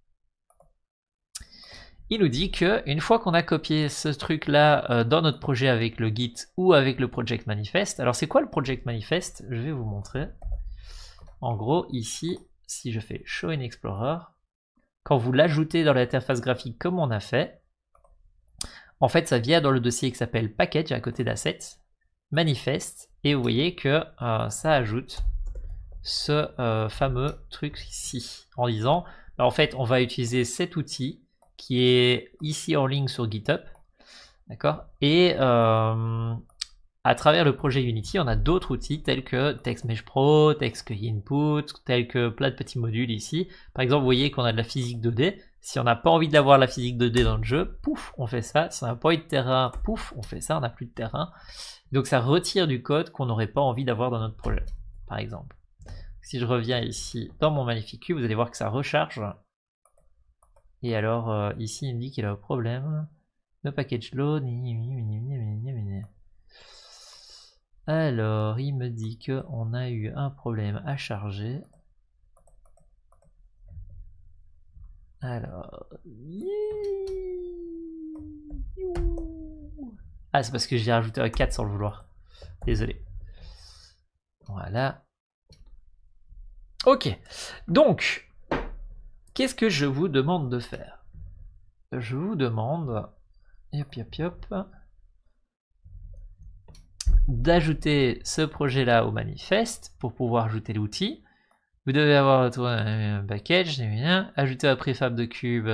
Il nous dit qu'une fois qu'on a copié ce truc-là dans notre projet avec le Git ou avec le Project Manifest, alors c'est quoi le Project Manifest? Je vais vous montrer. En gros, ici, si je fais Show in Explorer, quand vous l'ajoutez dans l'interface graphique comme on a fait, en fait, ça vient dans le dossier qui s'appelle Package à côté d'Assets, Manifest, et vous voyez que ça ajoute ce fameux truc ici, en disant, en fait, on va utiliser cet outil qui est ici en ligne sur GitHub, d'accord? Et à travers le projet Unity, on a d'autres outils tels que TextMesh Pro, TextInput, tels que plein de petits modules ici. Par exemple, vous voyez qu'on a de la physique 2D. Si on n'a pas envie d'avoir la physique 2D dans le jeu, pouf, on fait ça. Si on n'a pas envie de terrain, pouf, on fait ça, on n'a plus de terrain. Donc ça retire du code qu'on n'aurait pas envie d'avoir dans notre projet, par exemple. Si je reviens ici dans mon magnifique cube, vous allez voir que ça recharge. Et alors, ici, il me dit qu'il a un problème. Le package load. Alors, il me dit qu'on a eu un problème à charger. Alors. Ah, c'est parce que j'ai rajouté un 4 sans le vouloir. Désolé. Voilà. Ok. Donc. Qu'est-ce que je vous demande de faire? Je vous demande d'ajouter ce projet-là au manifeste pour pouvoir ajouter l'outil. Vous devez avoir un package, ajouter un préfab de cube,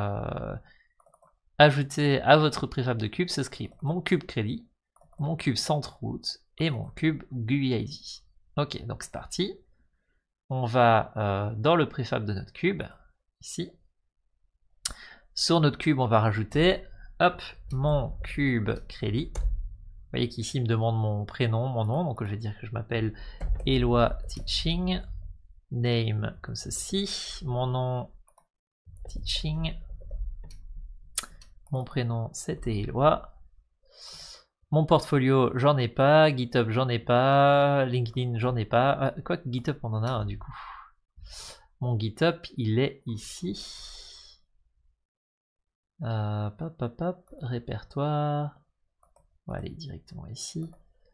ajouter à votre préfab de cube ce script. Mon cube crédit, mon cube centre route et mon cube GUID. Ok, donc c'est parti. On va dans le préfab de notre cube. Ici. Sur notre cube, on va rajouter, hop, mon cube crédit. Vous voyez qu'ici, il me demande mon prénom, mon nom. Donc, je vais dire que je m'appelle Eloi Teaching. Name, comme ceci. Mon nom, Teaching. Mon prénom, c'était Eloi. Mon portfolio, j'en ai pas. GitHub, j'en ai pas. LinkedIn, j'en ai pas. Quoique GitHub, on en a un du coup. Mon GitHub, il est ici. Répertoire. On va aller directement ici.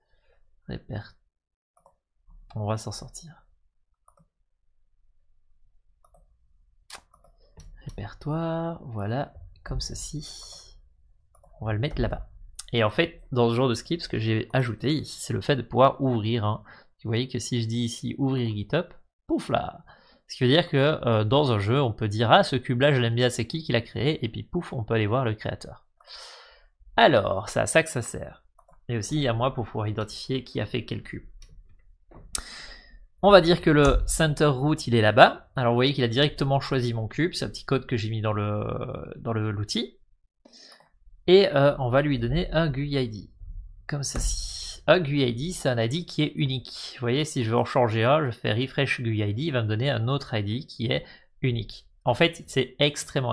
On va s'en sortir. répertoire, voilà, comme ceci. On va le mettre là-bas. Et en fait, dans ce genre de script, ce que j'ai ajouté ici, c'est le fait de pouvoir ouvrir. Hein. Vous voyez que si je dis ici ouvrir GitHub, pouf là. Ce qui veut dire que dans un jeu, on peut dire ah ce cube là je l'aime bien, c'est qui l'a créé, et puis pouf, on peut aller voir le créateur. Alors, c'est à ça que ça sert. Et aussi à moi pour pouvoir identifier qui a fait quel cube. On va dire que le center root il est là-bas. Alors vous voyez qu'il a directement choisi mon cube, c'est un petit code que j'ai mis dans l'outil. Et on va lui donner un GUID, comme ceci. Un GUID, c'est un ID qui est unique. Vous voyez, si je veux en changer un, je fais refresh GUID, il va me donner un autre ID qui est unique. En fait, c'est extrêmement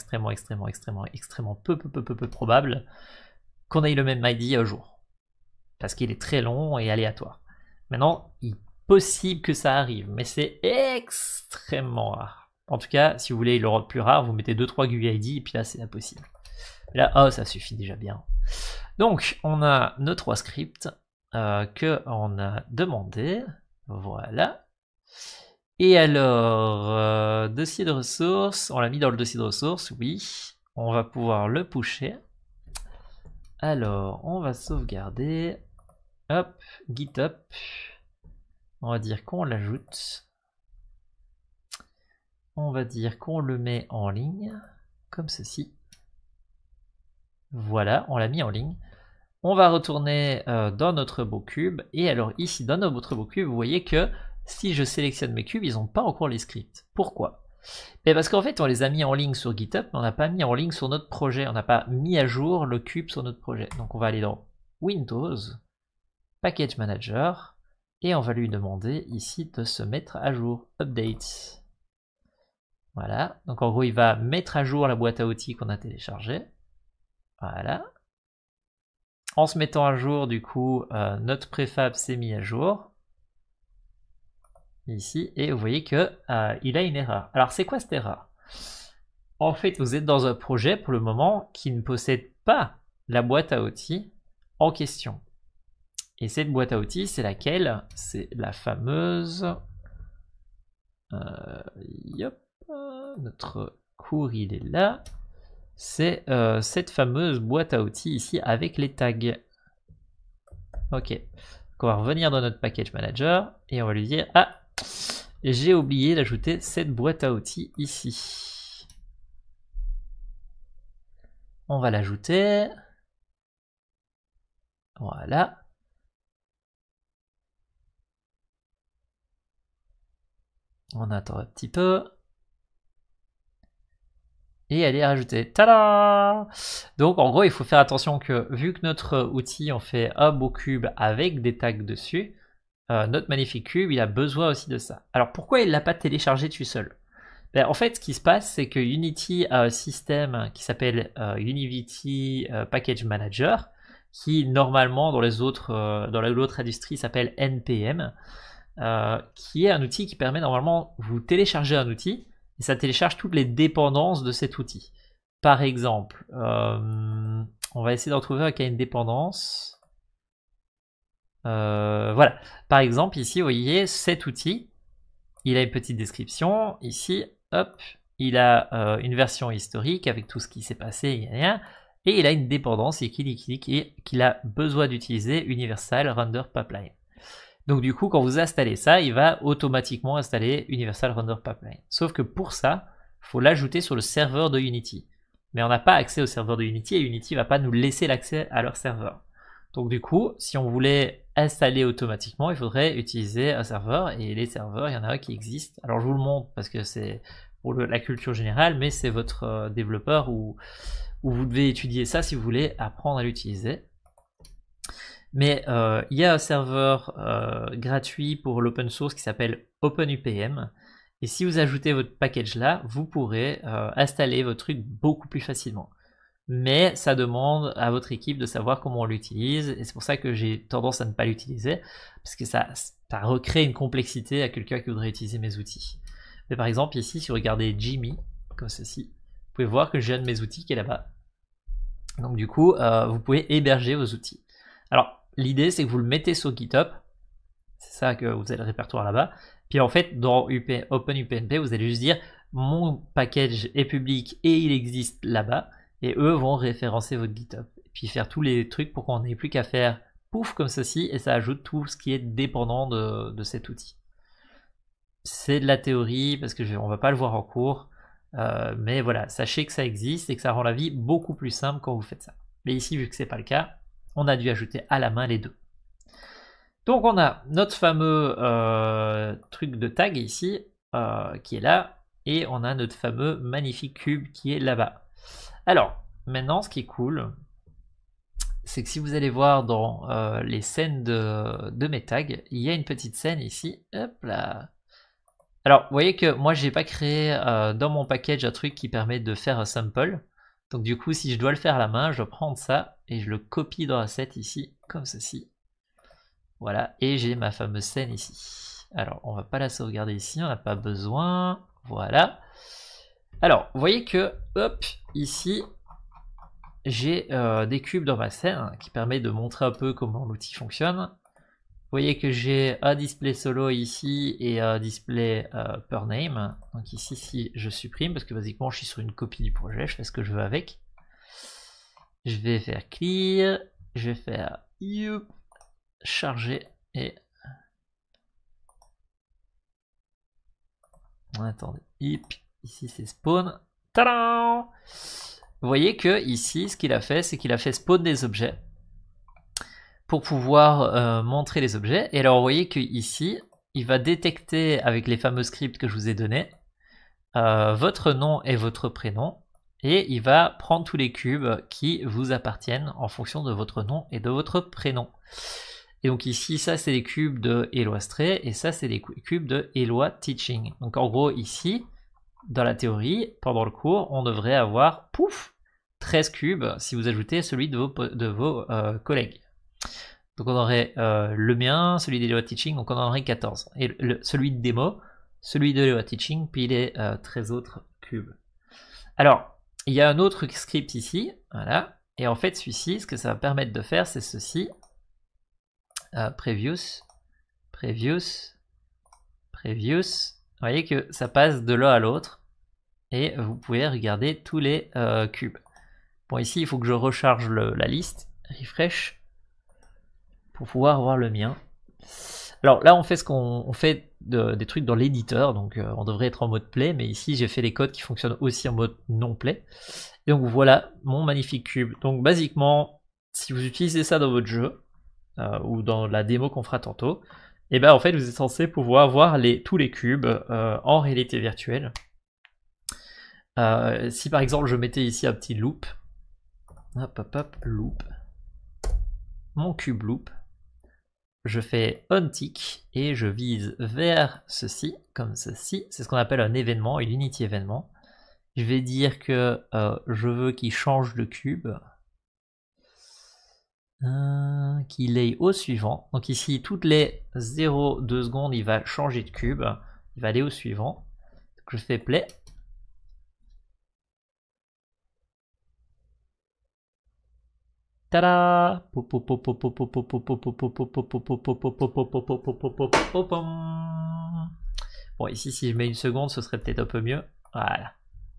peu probable qu'on ait le même ID un jour. Parce qu'il est très long et aléatoire. Maintenant, il est possible que ça arrive, mais c'est extrêmement rare. En tout cas, si vous voulez le rendre plus rare, vous mettez 2-3 GUID et puis là, c'est impossible. Là, oh, ça suffit déjà bien. Donc, on a nos 3 scripts qu'on a demandé. Voilà. Et alors, dossier de ressources, on l'a mis dans le dossier de ressources, oui. On va pouvoir le pusher. Alors, on va sauvegarder. Hop, GitHub. On va dire qu'on l'ajoute. On va dire qu'on le met en ligne, comme ceci. Voilà, on l'a mis en ligne. On va retourner dans notre beau cube. Et alors ici, dans notre beau cube, vous voyez que si je sélectionne mes cubes, ils n'ont pas encore les scripts. Pourquoi? Parce qu'en fait, on les a mis en ligne sur GitHub, mais on n'a pas mis en ligne sur notre projet. On n'a pas mis à jour le cube sur notre projet. Donc on va aller dans Windows, Package Manager, et on va lui demander ici de se mettre à jour. Update. Voilà. Donc en gros, il va mettre à jour la boîte à outils qu'on a téléchargée. Voilà. En se mettant à jour, du coup, notre préfab s'est mis à jour. Ici, et vous voyez que il a une erreur. Alors, c'est quoi cette erreur? En fait, vous êtes dans un projet, pour le moment, qui ne possède pas la boîte à outils en question. Et cette boîte à outils, c'est laquelle? C'est la fameuse... notre cours, il est là. C'est cette fameuse boîte à outils ici avec les tags. Ok. Donc on va revenir dans notre package manager et on va lui dire ah, j'ai oublié d'ajouter cette boîte à outils ici. On va l'ajouter. Voilà. On attend un petit peu. Et elle est rajoutée. Tada! Donc en gros, il faut faire attention que vu que notre outil, on fait un beau cube avec des tags dessus, notre magnifique cube, il a besoin aussi de ça. Alors pourquoi il ne l'a pas téléchargé dessus seul? En fait, ce qui se passe, c'est que Unity a un système qui s'appelle Unity Package Manager, qui normalement dans l'autre industrie s'appelle NPM, qui est un outil qui permet normalement, vous téléchargez un outil, et ça télécharge toutes les dépendances de cet outil. Par exemple, on va essayer d'en trouver un qui a une dépendance. Voilà. Par exemple, ici, vous voyez, cet outil, il a une petite description. Ici, hop, il a une version historique avec tout ce qui s'est passé, et il a une dépendance et qu'il a besoin d'utiliser Universal Render Pipeline. Donc du coup, quand vous installez ça, il va automatiquement installer Universal Render Pipeline. Sauf que pour ça, il faut l'ajouter sur le serveur de Unity. Mais on n'a pas accès au serveur de Unity et Unity ne va pas nous laisser l'accès à leur serveur. Donc du coup, si on voulait installer automatiquement, il faudrait utiliser un serveur. Et les serveurs, il y en a un qui existe. Alors je vous le montre parce que c'est pour la culture générale, mais c'est votre développeur où vous devez étudier ça si vous voulez apprendre à l'utiliser. Mais il y a un serveur gratuit pour l'open source qui s'appelle OpenUPM. Et si vous ajoutez votre package là, vous pourrez installer votre truc beaucoup plus facilement. Mais ça demande à votre équipe de savoir comment on l'utilise. Et c'est pour ça que j'ai tendance à ne pas l'utiliser. Parce que ça recrée une complexité à quelqu'un qui voudrait utiliser mes outils. Mais par exemple ici, si vous regardez Jimmy, comme ceci, vous pouvez voir que j'ai un de mes outils qui est là-bas. Donc du coup, vous pouvez héberger vos outils. Alors, l'idée, c'est que vous le mettez sur GitHub. C'est ça que vous avez le répertoire là-bas. Puis en fait, dans OpenUPnP, vous allez juste dire mon package est public et il existe là-bas. Et eux vont référencer votre GitHub. Et puis faire tous les trucs pour qu'on n'ait plus qu'à faire pouf comme ceci. Et ça ajoute tout ce qui est dépendant de cet outil. C'est de la théorie parce que on va pas le voir en cours. Mais voilà, sachez que ça existe et que ça rend la vie beaucoup plus simple quand vous faites ça. Mais ici, vu que c'est pas le cas, on a dû ajouter à la main les deux. Donc on a notre fameux truc de tag ici qui est là, et on a notre fameux magnifique cube qui est là-bas. Alors maintenant, ce qui est cool, c'est que si vous allez voir dans les scènes de mes tags, il y a une petite scène ici. Hop là. Alors, vous voyez que moi, j'ai pas créé dans mon package un truc qui permet de faire un sample. Donc du coup, si je dois le faire à la main, je prends ça et je le copie dans Asset ici, comme ceci. Voilà, et j'ai ma fameuse scène ici. Alors, on va pas la sauvegarder ici, on n'a pas besoin. Voilà. Alors, vous voyez que, hop, ici, j'ai des cubes dans ma scène qui permet de montrer un peu comment l'outil fonctionne. Vous voyez que j'ai un display solo ici et un display per name. Donc ici, si je supprime, parce que basiquement je suis sur une copie du projet, je fais ce que je veux avec. Je vais faire clear, je vais faire charger et attendez, ici c'est spawn. Tadam! Vous voyez que ici, ce qu'il a fait, c'est qu'il a fait spawn des objets pour pouvoir montrer les objets. Et alors vous voyez que ici, il va détecter avec les fameux scripts que je vous ai donnés votre nom et votre prénom, et il va prendre tous les cubes qui vous appartiennent en fonction de votre nom et de votre prénom. Et donc ici, ça c'est les cubes de Eloi Stray, et ça c'est les cubes de Eloi Teaching. Donc en gros ici, dans la théorie, pendant le cours, on devrait avoir, pouf, 13 cubes si vous ajoutez celui de vos collègues. Donc on aurait le mien, celui d'Eloi Teaching, donc on en aurait 14. Et celui de démo, celui de Eloi Teaching, puis les 13 autres cubes. Alors, il y a un autre script ici, voilà. Et en fait, celui-ci, ce que ça va permettre de faire, c'est ceci. Previous. Vous voyez que ça passe de l'un à l'autre. Et vous pouvez regarder tous les cubes. Bon, ici, il faut que je recharge la liste. Refresh. Pour pouvoir voir le mien. Alors là, on fait ce qu'on fait des trucs dans l'éditeur, donc on devrait être en mode play, mais ici j'ai fait les codes qui fonctionnent aussi en mode non play. Et donc voilà mon magnifique cube. Donc basiquement, si vous utilisez ça dans votre jeu, ou dans la démo qu'on fera tantôt, et ben en fait vous êtes censé pouvoir voir tous les cubes en réalité virtuelle. Si par exemple je mettais ici un petit loop, hop, loop, mon cube loop, je fais untick et je vise vers ceci, comme ceci. C'est ce qu'on appelle un événement, une unity événement. Je vais dire que je veux qu'il change de cube, qu'il aille au suivant. Donc ici, toutes les 0,2 secondes, il va changer de cube. Il va aller au suivant. Donc je fais play. Tada! Bon, ici, si je mets une seconde, ce serait peut-être un peu mieux. Voilà.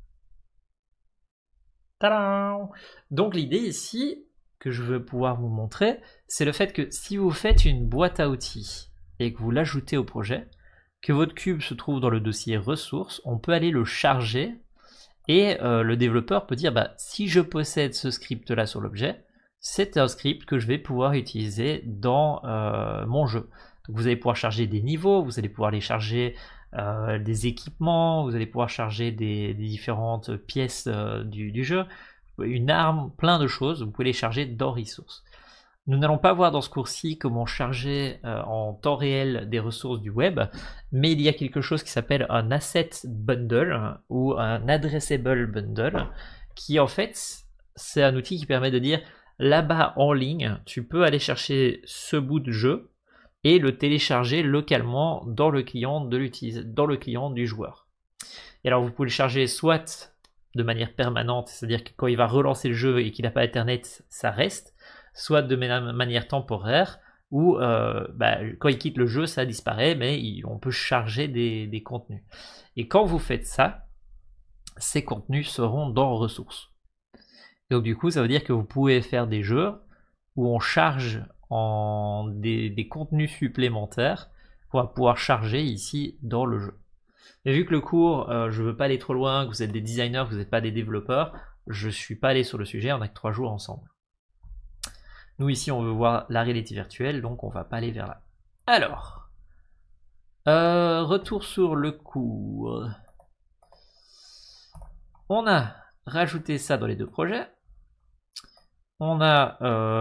Tada! Donc l'idée ici, que je veux pouvoir vous montrer, c'est le fait que si vous faites une boîte à outils et que vous l'ajoutez au projet, que votre cube se trouve dans le dossier ressources, on peut aller le charger et le développeur peut dire bah, si je possède ce script là sur l'objet, c'est un script que je vais pouvoir utiliser dans mon jeu. Donc vous allez pouvoir charger des niveaux, vous allez pouvoir les charger des équipements, vous allez pouvoir charger des différentes pièces du jeu, une arme, plein de choses, vous pouvez les charger dans Ressources. Nous n'allons pas voir dans ce cours-ci comment charger en temps réel des ressources du web, mais il y a quelque chose qui s'appelle un Asset Bundle ou un Addressable Bundle, qui en fait, c'est un outil qui permet de dire là-bas en ligne, tu peux aller chercher ce bout de jeu et le télécharger localement dans le client du joueur. Et alors vous pouvez le charger soit de manière permanente, c'est-à-dire que quand il va relancer le jeu et qu'il n'a pas internet, ça reste, soit de manière temporaire, où quand il quitte le jeu, ça disparaît, mais on peut charger des contenus. Et quand vous faites ça, ces contenus seront dans ressources. Et donc du coup, ça veut dire que vous pouvez faire des jeux où on charge en des contenus supplémentaires qu'on va pouvoir charger ici dans le jeu. Et vu que le cours, je veux pas aller trop loin, que vous êtes des designers, que vous n'êtes pas des développeurs, je suis pas allé sur le sujet, on a que 3 jours ensemble. Nous ici, on veut voir la réalité virtuelle, donc on va pas aller vers là. Alors, retour sur le cours. On a rajouté ça dans les 2 projets. On a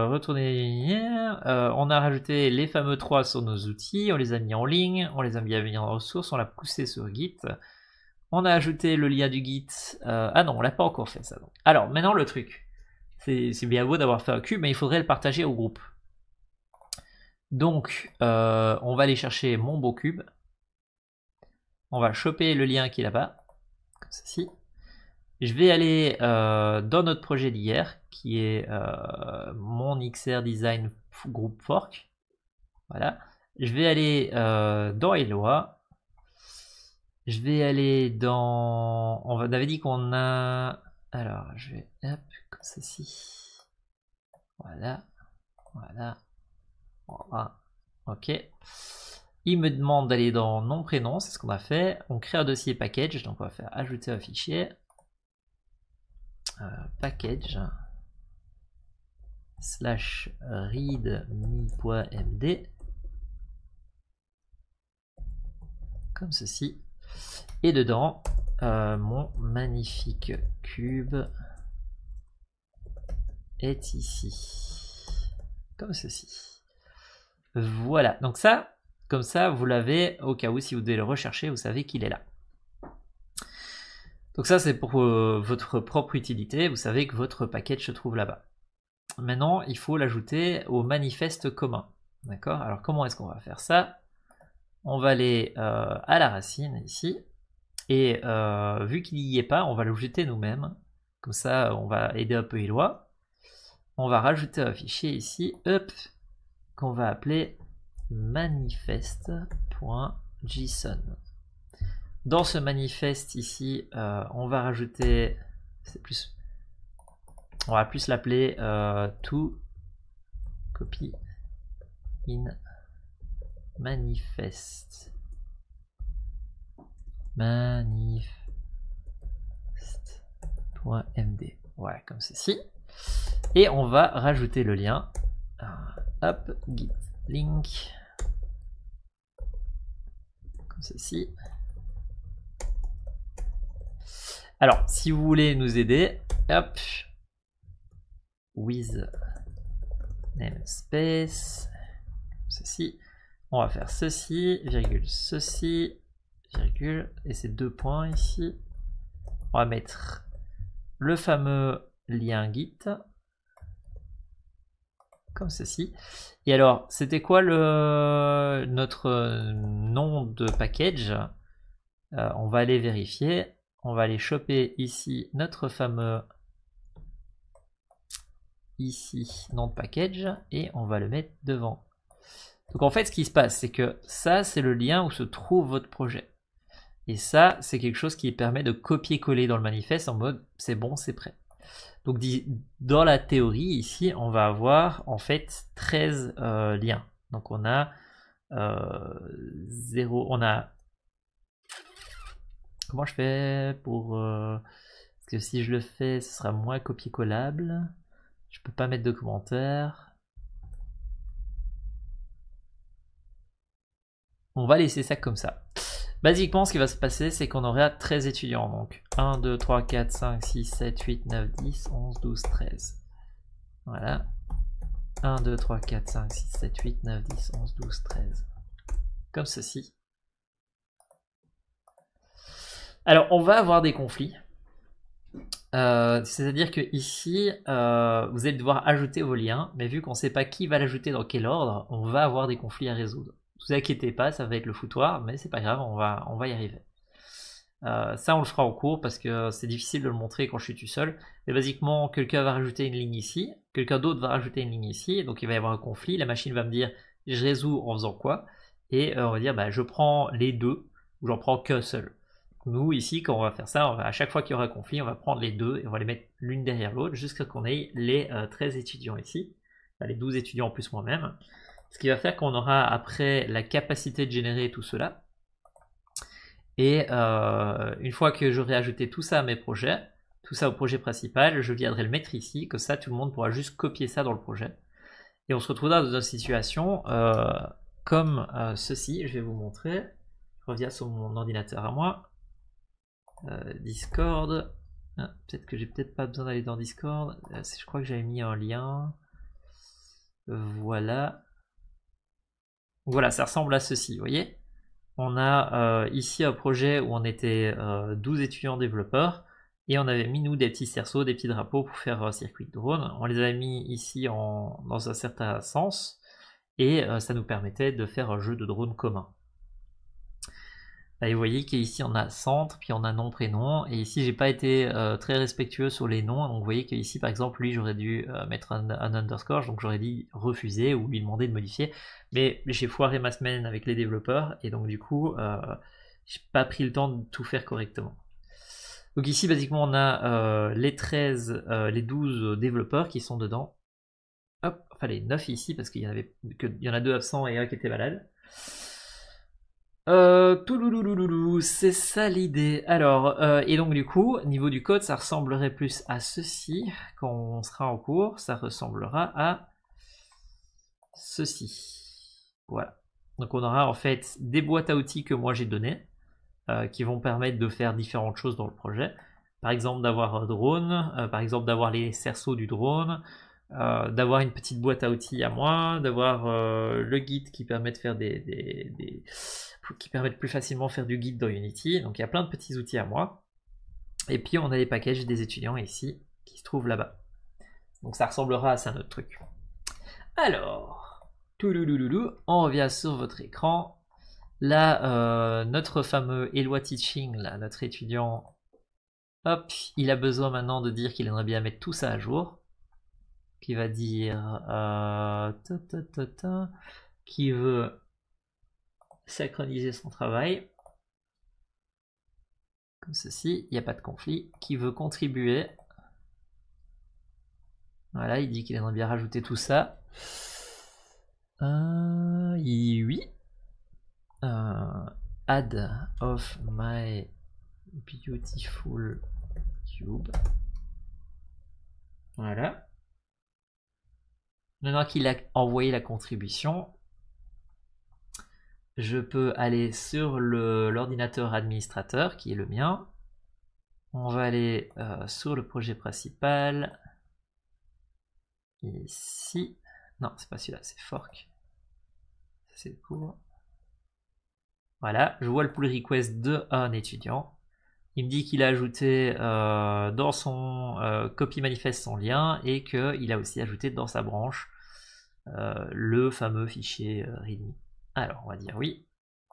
on a rajouté les fameux 3 sur nos outils, on les a mis en ligne, on les a mis en ressources, on l'a poussé sur Git. On a ajouté le lien du Git. Ah non, on l'a pas encore fait ça. Donc. Alors maintenant le truc, c'est bien beau d'avoir fait un cube, mais il faudrait le partager au groupe. Donc on va aller chercher mon beau cube. On va choper le lien qui est là-bas, comme ceci. Je vais aller dans notre projet d'hier, qui est mon XR Design Group Fork. Voilà. Je vais aller dans Eloi. Je vais aller dans... On avait dit qu'on a... Alors, je vais... Hop, comme ceci. Voilà. Voilà. Voilà. Ok. Il me demande d'aller dans nom, prénom. C'est ce qu'on a fait. On crée un dossier package. Donc, on va faire ajouter un fichier. Package slash readme.md comme ceci, et dedans mon magnifique cube est ici comme ceci. Voilà, donc ça, comme ça vous l'avez au cas où, si vous devez le rechercher, vous savez qu'il est là. Donc ça c'est pour votre propre utilité, vous savez que votre package se trouve là-bas. Maintenant il faut l'ajouter au manifeste commun. D'accord? Alors comment est-ce qu'on va faire ça? On va aller à la racine ici, et vu qu'il n'y est pas, on va l'ajouter nous-mêmes. Comme ça on va aider un peu Eloi. On va rajouter un fichier ici, hop, qu'on va appeler manifeste.json. Dans ce manifeste ici, on va rajouter, on va plus l'appeler to copy in manifest. Manifest.md. Voilà, comme ceci. Et on va rajouter le lien. Hop, git link. Comme ceci. Alors, si vous voulez nous aider, hop, with namespace, ceci, on va faire ceci, virgule, ceci, virgule, et ces 2 points ici. On va mettre le fameux lien Git, comme ceci. Et alors, c'était quoi notre nom de package? On va aller vérifier. On va aller choper ici notre fameux ici nom de package et on va le mettre devant. Donc en fait ce qui se passe c'est que ça c'est le lien où se trouve votre projet. Et ça c'est quelque chose qui permet de copier-coller dans le manifeste en mode c'est bon, c'est prêt. Donc dans la théorie ici on va avoir en fait 13 liens. Donc on a 0, on a... Comment je fais pour... parce que si je le fais, ce sera moins copier-collable. Je peux pas mettre de commentaires. On va laisser ça comme ça. Basiquement, ce qui va se passer, c'est qu'on aura 13 étudiants. Donc 1, 2, 3, 4, 5, 6, 7, 8, 9, 10, 11, 12, 13. Voilà. 1, 2, 3, 4, 5, 6, 7, 8, 9, 10, 11, 12, 13. Comme ceci. Alors, on va avoir des conflits. C'est-à-dire que ici, vous allez devoir ajouter vos liens, mais vu qu'on ne sait pas qui va l'ajouter dans quel ordre, on va avoir des conflits à résoudre. Ne vous inquiétez pas, ça va être le foutoir, mais c'est pas grave, on va y arriver. Ça, on le fera au cours parce que c'est difficile de le montrer quand je suis tout seul. Mais basiquement, quelqu'un va rajouter une ligne ici, quelqu'un d'autre va rajouter une ligne ici, donc il va y avoir un conflit. La machine va me dire je résous en faisant quoi? Et on va dire, bah, je prends les deux, ou j'en prends qu'un seul. Nous, ici, quand on va faire ça, à chaque fois qu'il y aura conflit, on va prendre les deux et on va les mettre l'une derrière l'autre jusqu'à qu'on ait les 13 étudiants ici, enfin, les 12 étudiants plus moi-même. Ce qui va faire qu'on aura après la capacité de générer tout cela. Et une fois que j'aurai ajouté tout ça à mes projets, tout ça au projet principal, je viendrai le mettre ici, comme ça tout le monde pourra juste copier ça dans le projet. Et on se retrouvera dans une situation comme ceci. Je vais vous montrer. Je reviens sur mon ordinateur à moi. Discord. Ah, peut-être que j'ai peut-être pas besoin d'aller dans Discord. Je crois que j'avais mis un lien. Voilà. Voilà, ça ressemble à ceci, vous voyez. On a ici un projet où on était 12 étudiants développeurs et on avait mis nous des petits cerceaux, des petits drapeaux pour faire circuit de drone. On les avait mis ici dans un certain sens et ça nous permettait de faire un jeu de drone commun. Là, vous voyez qu'ici on a centre, puis on a nom, prénom, et ici j'ai pas été très respectueux sur les noms, donc vous voyez qu'ici par exemple lui j'aurais dû mettre un underscore, donc j'aurais dit refuser ou lui demander de modifier, mais j'ai foiré ma semaine avec les développeurs, et donc du coup j'ai pas pris le temps de tout faire correctement. Donc ici basiquement on a les 12 développeurs qui sont dedans, hop, enfin les 9 ici parce qu'il y en a 2 absents et un qui était malade. C'est ça l'idée. Alors, et donc du coup, niveau du code, ça ressemblerait plus à ceci. Quand on sera en cours, ça ressemblera à ceci. Voilà. Donc on aura en fait des boîtes à outils que moi j'ai données, qui vont permettre de faire différentes choses dans le projet. Par exemple d'avoir un drone, par exemple d'avoir les cerceaux du drone, d'avoir une petite boîte à outils à moi, d'avoir le guide qui permet de faire qui permettent plus facilement faire du guide dans Unity. Donc il y a plein de petits outils à moi. Et puis on a les packages des étudiants ici qui se trouvent là-bas. Donc ça ressemblera à ça notre truc. Alors, on revient sur votre écran. Là, notre fameux Eloi Teaching, là, notre étudiant, hop, il a besoin maintenant de dire qu'il aimerait bien mettre tout ça à jour. Qui va dire qui veut synchroniser son travail comme ceci, il n'y a pas de conflit, qui veut contribuer, voilà, il dit qu'il aimerait bien rajouter tout ça, oui, add of my beautiful cube, voilà. Maintenant qu'il a envoyé la contribution, je peux aller sur l'ordinateur administrateur qui est le mien. On va aller sur le projet principal. Ici. Non, c'est pas celui-là, c'est fork. C'est le cours. Voilà, je vois le pull request de un étudiant. Il me dit qu'il a ajouté dans son copy manifest son lien et qu'il a aussi ajouté dans sa branche le fameux fichier readme. Alors, on va dire oui.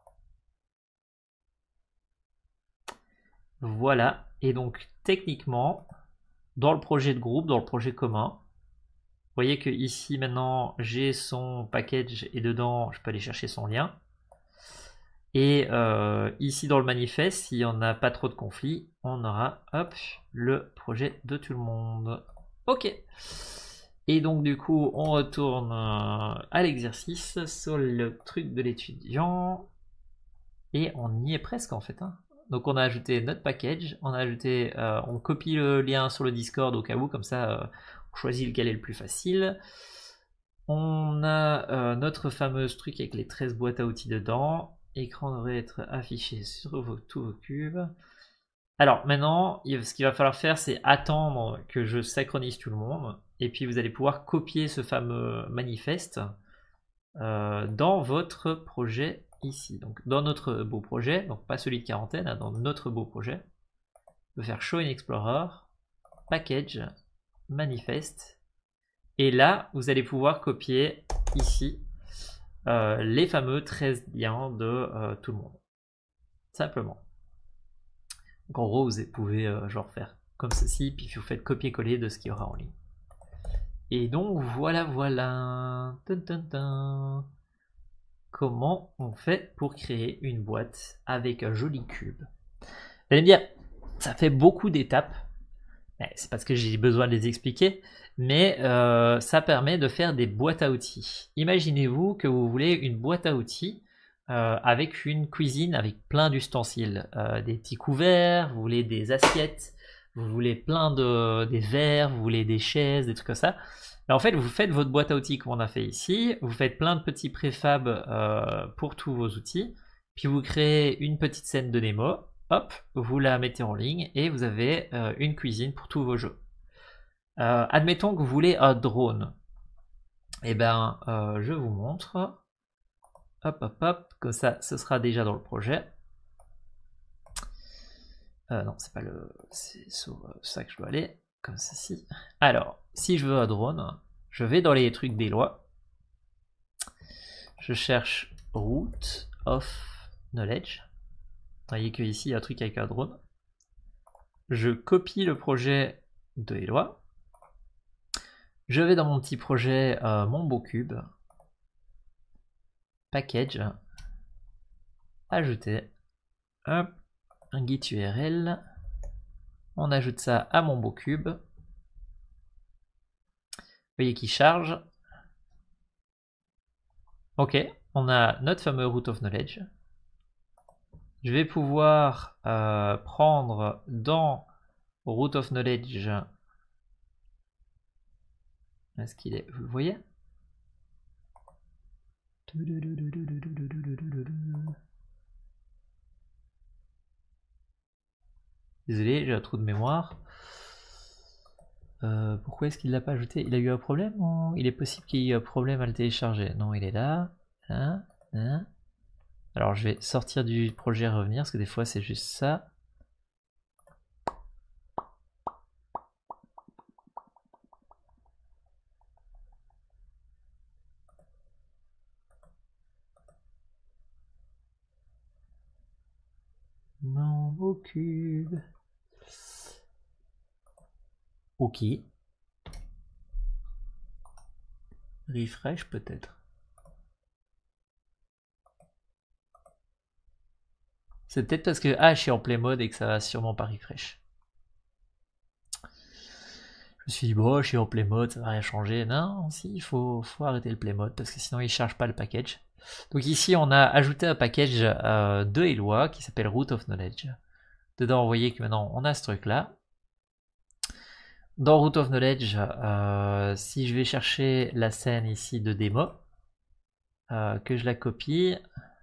Voilà. Et donc, techniquement, dans le projet de groupe, dans le projet commun, vous voyez que ici, maintenant, j'ai son package et dedans, je peux aller chercher son lien. Et ici, dans le manifeste, s'il n'y en a pas trop de conflits, on aura, hop, le projet de tout le monde. Ok. Et donc du coup on retourne à l'exercice sur le truc de l'étudiant et on y est presque en fait, hein. Donc on a ajouté notre package, on copie le lien sur le Discord au cas où, comme ça on choisit lequel est le plus facile. On a notre fameuse truc avec les 13 boîtes à outils dedans. Écran devrait être affiché sur tous vos cubes. Alors maintenant, ce qu'il va falloir faire, c'est attendre que je synchronise tout le monde. Et puis vous allez pouvoir copier ce fameux manifeste dans votre projet ici. Donc dans notre beau projet, donc pas celui de quarantaine, hein, dans notre beau projet. On peut faire Show in Explorer, Package, Manifeste. Et là, vous allez pouvoir copier ici les fameux 13 liens de tout le monde. Simplement. Donc en gros, vous pouvez genre faire comme ceci, puis vous faites copier-coller de ce qu'il y aura en ligne. Et donc voilà. comment on fait pour créer une boîte avec un joli cube. Vous allez me dire, ça fait beaucoup d'étapes. C'est parce que j'ai besoin de les expliquer, mais ça permet de faire des boîtes à outils. Imaginez-vous que vous voulez une boîte à outils avec une cuisine avec plein d'ustensiles, des petits couverts, vous voulez des assiettes, vous voulez des verres, vous voulez des chaises, des trucs comme ça. Et en fait, vous faites votre boîte à outils comme on a fait ici, vous faites plein de petits préfabs pour tous vos outils, puis vous créez une petite scène de démo. Hop, vous la mettez en ligne et vous avez une cuisine pour tous vos jeux. Admettons que vous voulez un drone. Eh ben, je vous montre. Hop, hop, hop, comme ça, ce sera déjà dans le projet. Non, c'est pas c'est sur ça que je dois aller, comme ceci. Alors, si je veux un drone, je vais dans les trucs des lois. Je cherche Root of Knowledge. Vous voyez que ici il y a un truc avec un drone. Je copie le projet de Eloi. Je vais dans mon petit projet mon beau cube. Package. Ajouter. Hop, un git URL. On ajoute ça à mon beau cube. Vous voyez qu'il charge. Ok, on a notre fameux root of knowledge. Je vais pouvoir prendre dans root of knowledge. Est-ce qu'il est? Vous le voyez? Désolé, j'ai un trou de mémoire. Pourquoi est-ce qu'il l'a pas ajouté? Il a eu un problème ou il est possible qu'il y ait un problème à le télécharger? Non, il est là. Hein, hein. Alors je vais sortir du projet et revenir parce que des fois c'est juste ça. Mon beau cube. Ok. Refresh peut-être. C'est peut-être parce que je suis en play mode et que ça va sûrement pas refresh. Je me suis dit, bon, je suis en play mode, ça va rien changer. Non, si, il faut arrêter le play mode parce que sinon il charge pas le package. Donc ici, on a ajouté un package de Eloi qui s'appelle Root of Knowledge. Dedans, vous voyez que maintenant, on a ce truc-là. Dans Root of Knowledge, si je vais chercher la scène ici de démo, que je la copie,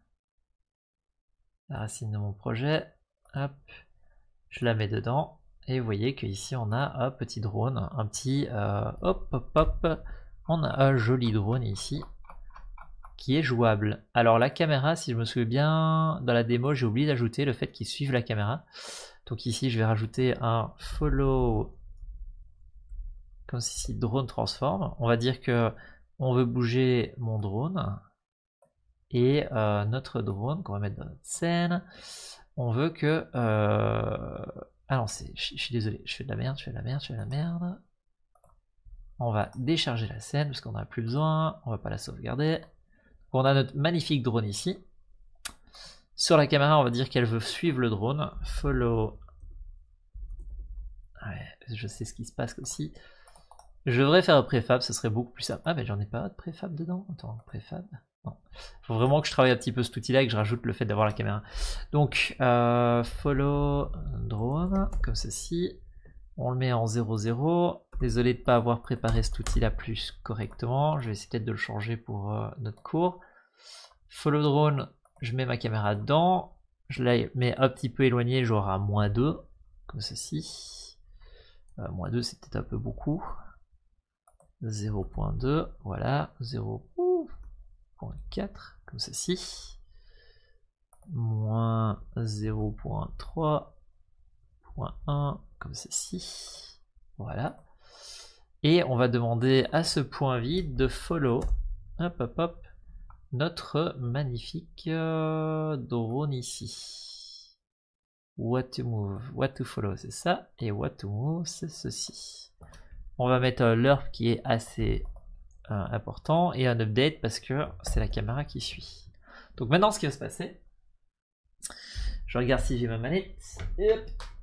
la racine de mon projet, hop, je la mets dedans, et vous voyez qu'ici on a un petit drone, un petit, hop, hop, hop, on a un joli drone ici, qui est jouable. Alors la caméra, si je me souviens bien, dans la démo, j'ai oublié d'ajouter le fait qu'il suive la caméra. Donc ici, je vais rajouter un follow, comme si drone transform. On va dire que on veut bouger mon drone et notre drone qu'on va mettre dans notre scène. On veut que ah non, je suis désolé, je fais de la merde. On va décharger la scène parce qu'on n'a plus besoin, on va pas la sauvegarder. On a notre magnifique drone ici. Sur la caméra, on va dire qu'elle veut suivre le drone. Follow. Ouais, je sais ce qui se passe aussi. Je devrais faire un préfab, ce serait beaucoup plus simple. Ah mais j'en ai pas de préfab dedans. Attends, préfab. Non. Faut vraiment que je travaille un petit peu cet outil là et que je rajoute le fait d'avoir la caméra. Donc follow drone, comme ceci. On le met en 0,0. Désolé de ne pas avoir préparé cet outil là plus correctement. Je vais essayer peut-être de le changer pour notre cours. Follow drone, je mets ma caméra dedans. Je la mets un petit peu éloignée, j'aurai à -2, comme ceci. -2 c'est peut-être un peu beaucoup. 0.2, voilà, 0.4, comme ceci. Moins 0.3.1, comme ceci. Voilà. Et on va demander à ce point vide de follow, hop hop hop, notre magnifique drone ici. What to move, what to follow, c'est ça, et what to move, c'est ceci. On va mettre l'URP qui est assez important et un update parce que c'est la caméra qui suit. Donc maintenant, ce qui va se passer, je regarde si j'ai ma manette. Hop.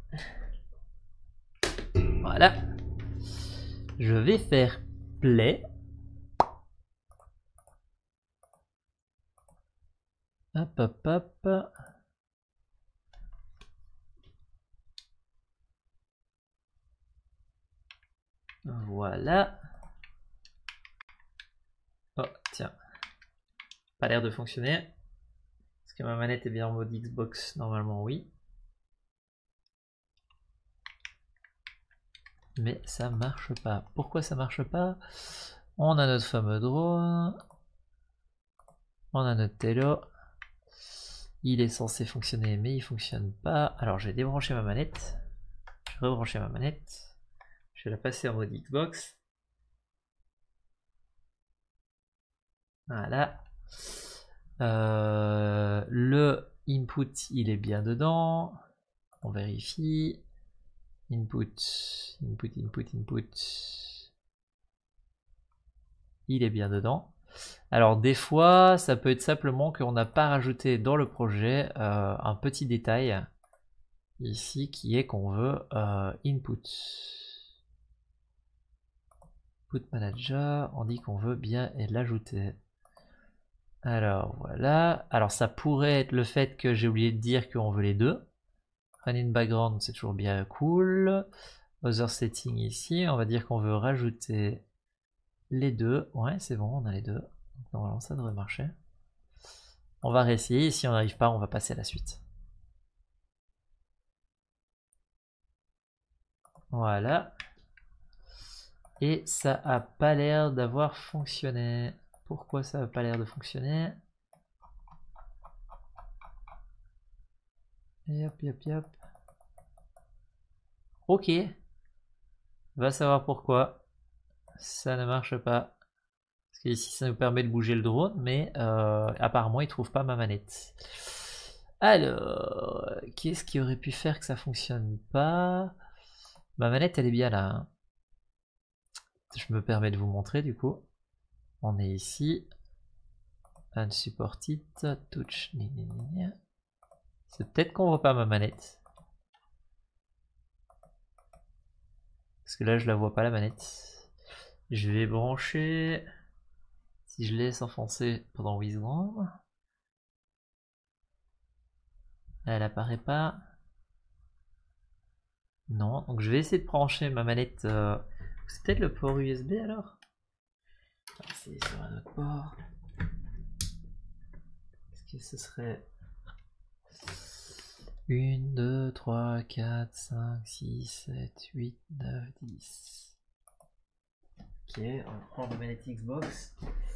Voilà. Je vais faire play. Hop, hop, hop. Voilà. Oh, tiens. Pas l'air de fonctionner. Est-ce que ma manette est bien en mode Xbox? Normalement, oui. Mais ça marche pas. Pourquoi ça marche pas? On a notre fameux drone. On a notre télo. Il est censé fonctionner, mais il fonctionne pas. Alors, je vais débrancher ma manette. Je vais rebrancher ma manette. Je vais la passer en mode Xbox. Voilà. Le input, il est bien dedans. On vérifie. Input. Il est bien dedans. Alors des fois, ça peut être simplement qu'on n'a pas rajouté dans le projet un petit détail ici qui est qu'on veut input. Input manager, on dit qu'on veut bien l'ajouter. Alors voilà. Alors ça pourrait être le fait que j'ai oublié de dire qu'on veut les deux. Running background, c'est toujours bien cool. Other setting ici, on va dire qu'on veut rajouter les deux. Ouais, c'est bon, on a les deux. Normalement, ça devrait marcher. On va réessayer. Si on n'arrive pas, on va passer à la suite. Voilà. Et ça a pas l'air d'avoir fonctionné. Pourquoi ça n'a pas l'air de fonctionner? Et hop, hop, hop. Ok. Va savoir pourquoi ça ne marche pas. Parce que ici ça nous permet de bouger le drone, mais apparemment il trouve pas ma manette. Alors, qu'est-ce qui aurait pu faire que ça fonctionne pas? Ma manette elle est bien là. Hein. Je me permets de vous montrer du coup. On est ici. Unsupported, touch. C'est peut-être qu'on voit pas ma manette. Parce que là je la vois pas la manette. Je vais brancher. Si je laisse enfoncer pendant 8 secondes. Elle apparaît pas. Non, donc je vais essayer de brancher ma manette. C'est peut-être le port USB alors. C'est sur un autre port. Est-ce que ce serait 1, 2, 3, 4, 5, 6, 7, 8, 9, 10. Ok, on prend la manette Xbox.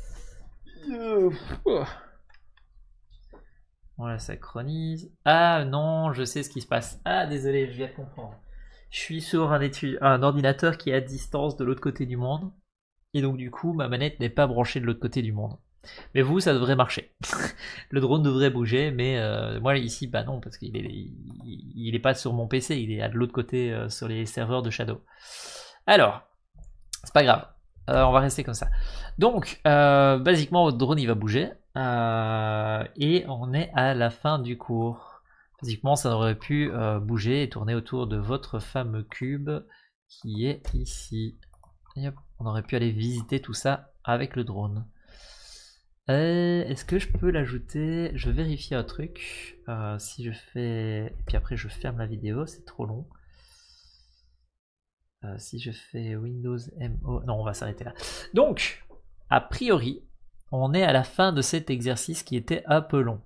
On la synchronise. Ah non, je sais ce qui se passe. Ah désolé, je viens de comprendre. Je suis sur un ordinateur qui est à distance de l'autre côté du monde. Et donc du coup, ma manette n'est pas branchée de l'autre côté du monde. Mais vous, ça devrait marcher. Le drone devrait bouger, mais moi ici, bah non, parce qu'il est pas sur mon PC, il est de l'autre côté sur les serveurs de Shadow. Alors, c'est pas grave, on va rester comme ça. Donc, basiquement, votre drone il va bouger, et on est à la fin du cours. Basiquement, ça aurait pu bouger et tourner autour de votre fameux cube qui est ici. Et hop, on aurait pu aller visiter tout ça avec le drone. Est-ce que je peux l'ajouter? Je vérifie un truc. Si je fais... Et puis après je ferme la vidéo, c'est trop long. Si je fais Windows MO... Non, on va s'arrêter là. Donc, a priori, on est à la fin de cet exercice qui était un peu long.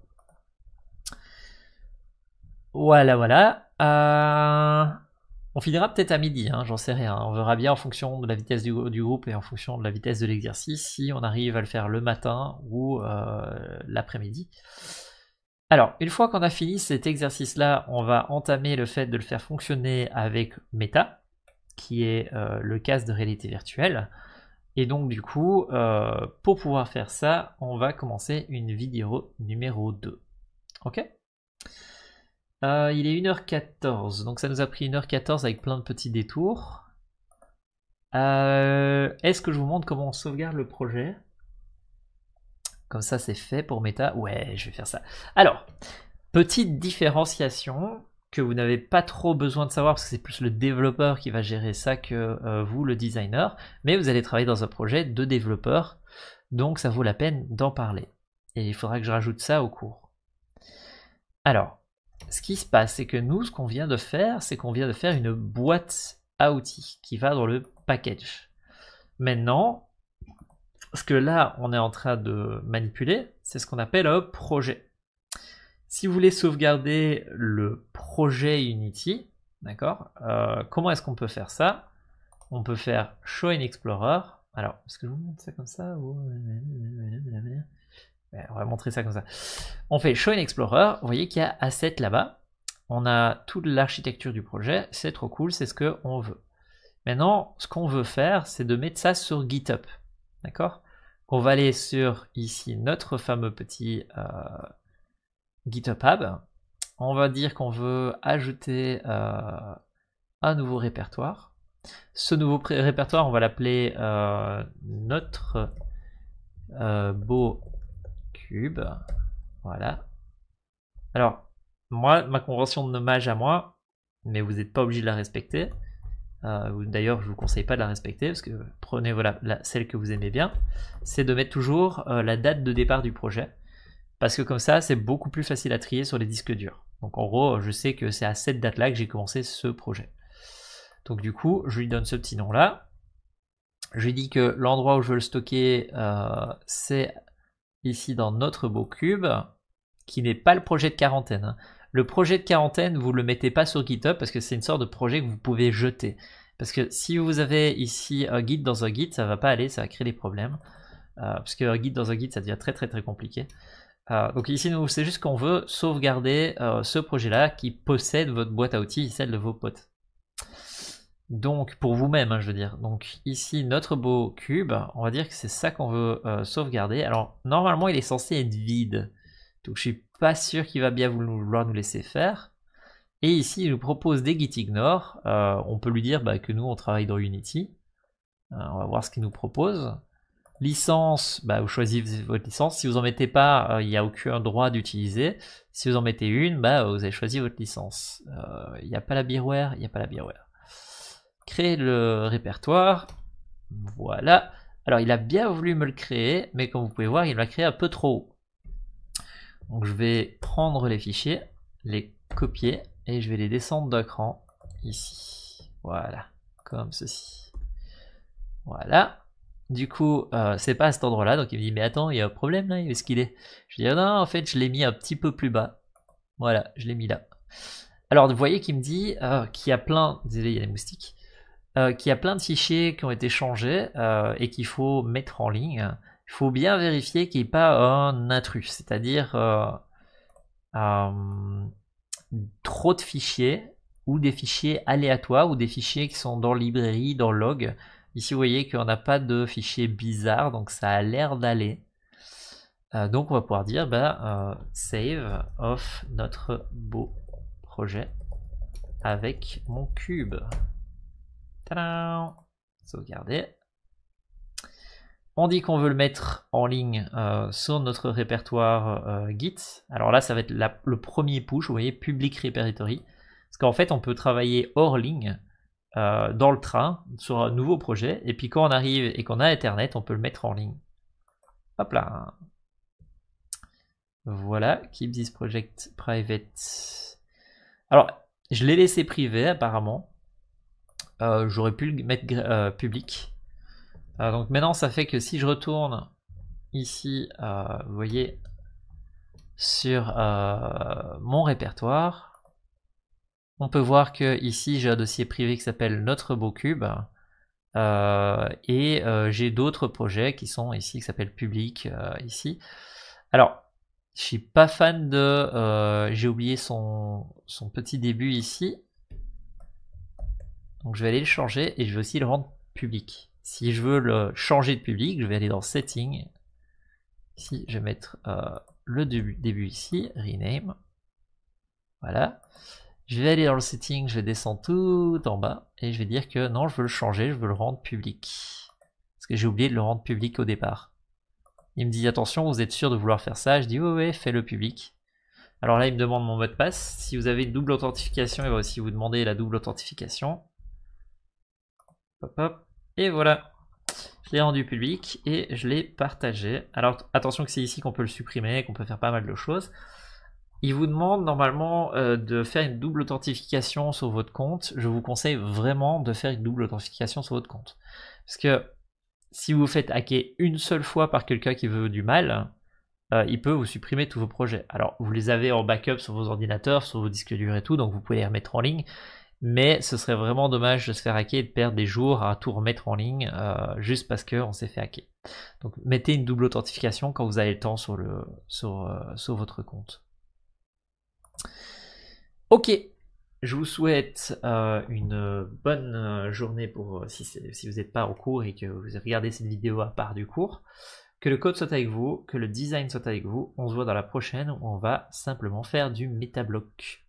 Voilà, voilà. On finira peut-être à midi, hein, j'en sais rien. On verra bien en fonction de la vitesse du groupe et en fonction de la vitesse de l'exercice si on arrive à le faire le matin ou l'après-midi. Alors, une fois qu'on a fini cet exercice-là, on va entamer le fait de le faire fonctionner avec Meta, qui est le casque de réalité virtuelle. Et donc du coup, pour pouvoir faire ça, on va commencer une vidéo numéro 2. Ok ? Il est 1h14, donc ça nous a pris 1h14 avec plein de petits détours. Est-ce que je vous montre comment on sauvegarde le projet? Comme ça, c'est fait pour Meta. Ouais, je vais faire ça. Alors, petite différenciation que vous n'avez pas trop besoin de savoir parce que c'est plus le développeur qui va gérer ça que vous, le designer. Mais vous allez travailler dans un projet de développeur, donc ça vaut la peine d'en parler. Et il faudra que je rajoute ça au cours. Alors, ce qui se passe, c'est que nous, ce qu'on vient de faire, c'est qu'on vient de faire une boîte à outils qui va dans le package. Maintenant, ce que là, on est en train de manipuler, c'est ce qu'on appelle un projet. Si vous voulez sauvegarder le projet Unity, d'accord, comment est-ce qu'on peut faire ça? On peut faire Show in Explorer. Alors, est-ce que je vous montre ça comme ça ou... On va montrer ça comme ça. On fait Show in Explorer. Vous voyez qu'il y a Asset là-bas. On a toute l'architecture du projet. C'est trop cool, c'est ce qu'on veut. Maintenant, ce qu'on veut faire, c'est de mettre ça sur GitHub. D'accord? On va aller sur ici notre fameux petit GitHub Hub. On va dire qu'on veut ajouter un nouveau répertoire. Ce nouveau répertoire, on va l'appeler notre beau cube. Voilà. Alors, moi, ma convention de nommage à moi, mais vous n'êtes pas obligé de la respecter. D'ailleurs, je vous conseille pas de la respecter parce que prenez voilà, celle que vous aimez bien. C'est de mettre toujours la date de départ du projet. Parce que comme ça, c'est beaucoup plus facile à trier sur les disques durs. Donc en gros, je sais que c'est à cette date-là que j'ai commencé ce projet. Donc du coup, je lui donne ce petit nom-là. Je lui dis que l'endroit où je veux le stocker, c'est ici dans notre beau cube, qui n'est pas le projet de quarantaine. Hein. Le projet de quarantaine, vous ne le mettez pas sur GitHub parce que c'est une sorte de projet que vous pouvez jeter. Parce que si vous avez ici un Git dans un Git, ça ne va pas aller, ça va créer des problèmes. Parce qu'un Git dans un Git, ça devient très très très compliqué. Donc ici, nous, c'est juste qu'on veut sauvegarder ce projet-là qui possède votre boîte à outils, celle de vos potes. Donc, pour vous-même, hein, je veux dire. Donc ici, notre beau cube, on va dire que c'est ça qu'on veut sauvegarder. Alors, normalement, il est censé être vide. Donc, je suis pas sûr qu'il va bien vouloir nous laisser faire. Et ici, il nous propose des gitignore. On peut lui dire que nous, on travaille dans Unity. On va voir ce qu'il nous propose. Licence, vous choisissez votre licence. Si vous en mettez pas, il n'y a aucun droit d'utiliser. Si vous en mettez une, vous avez choisi votre licence. Il n'y a pas la beerware, il n'y a pas la beerware. Créer le répertoire. Voilà. Alors, il a bien voulu me le créer, mais comme vous pouvez voir, il m'a créé un peu trop haut. Donc, je vais prendre les fichiers, les copier, et je vais les descendre d'un cran ici. Voilà, comme ceci. Voilà. Du coup, c'est pas à cet endroit-là, donc il me dit, mais attends, il y a un problème là, où est-ce qu'il est? Je dis, non, en fait, je l'ai mis un petit peu plus bas. Voilà, je l'ai mis là. Alors, vous voyez qu'il me dit qu'il y a plein, désolé, il y a des moustiques, qu'il y a plein de fichiers qui ont été changés et qu'il faut mettre en ligne. Il faut bien vérifier qu'il n'y ait pas un intrus, c'est-à-dire trop de fichiers ou des fichiers aléatoires ou des fichiers qui sont dans librairie, dans log. Ici, vous voyez qu'on n'a pas de fichier bizarre, donc ça a l'air d'aller. Donc, on va pouvoir dire save of notre beau projet avec mon cube. Tadam! Sauvegarder. On dit qu'on veut le mettre en ligne sur notre répertoire Git. Alors là, ça va être le premier push, vous voyez, public repository. Parce qu'en fait, on peut travailler hors ligne. Dans le train sur un nouveau projet et puis quand on arrive et qu'on a internet on peut le mettre en ligne. Hop là, voilà, keep this project private. Alors je l'ai laissé privé apparemment, j'aurais pu le mettre public. Donc maintenant ça fait que si je retourne ici vous voyez sur mon répertoire, on peut voir que ici j'ai un dossier privé qui s'appelle notre beau cube et j'ai d'autres projets qui sont ici qui s'appellent public ici. Alors je suis pas fan de j'ai oublié son petit début ici, donc je vais aller le changer et je vais aussi le rendre public. Si je veux le changer de public, je vais aller dans setting ici, je vais mettre le début ici, rename, voilà. Je vais aller dans le setting, je vais descendre tout en bas et je vais dire que non, je veux le changer, je veux le rendre public. Parce que j'ai oublié de le rendre public au départ. Il me dit attention, vous êtes sûr de vouloir faire ça? Je dis ouais, fais-le public. Alors là, il me demande mon mot de passe. Si vous avez une double authentification, il va aussi vous demander la double authentification. Hop, hop. Et voilà. Je l'ai rendu public et je l'ai partagé. Alors attention que c'est ici qu'on peut le supprimer, qu'on peut faire pas mal de choses. Il vous demande normalement de faire une double authentification sur votre compte. Je vous conseille vraiment de faire une double authentification sur votre compte. Parce que si vous vous faites hacker une seule fois par quelqu'un qui veut du mal, il peut vous supprimer tous vos projets. Alors vous les avez en backup sur vos ordinateurs, sur vos disques durs et tout, donc vous pouvez les remettre en ligne. Mais ce serait vraiment dommage de se faire hacker et de perdre des jours à tout remettre en ligne juste parce qu'on s'est fait hacker. Donc mettez une double authentification quand vous avez le temps sur votre compte. Ok, je vous souhaite une bonne journée pour si vous n'êtes pas au cours et que vous regardez cette vidéo à part du cours. Que le code soit avec vous, que le design soit avec vous. On se voit dans la prochaine où on va simplement faire du MetaBlock.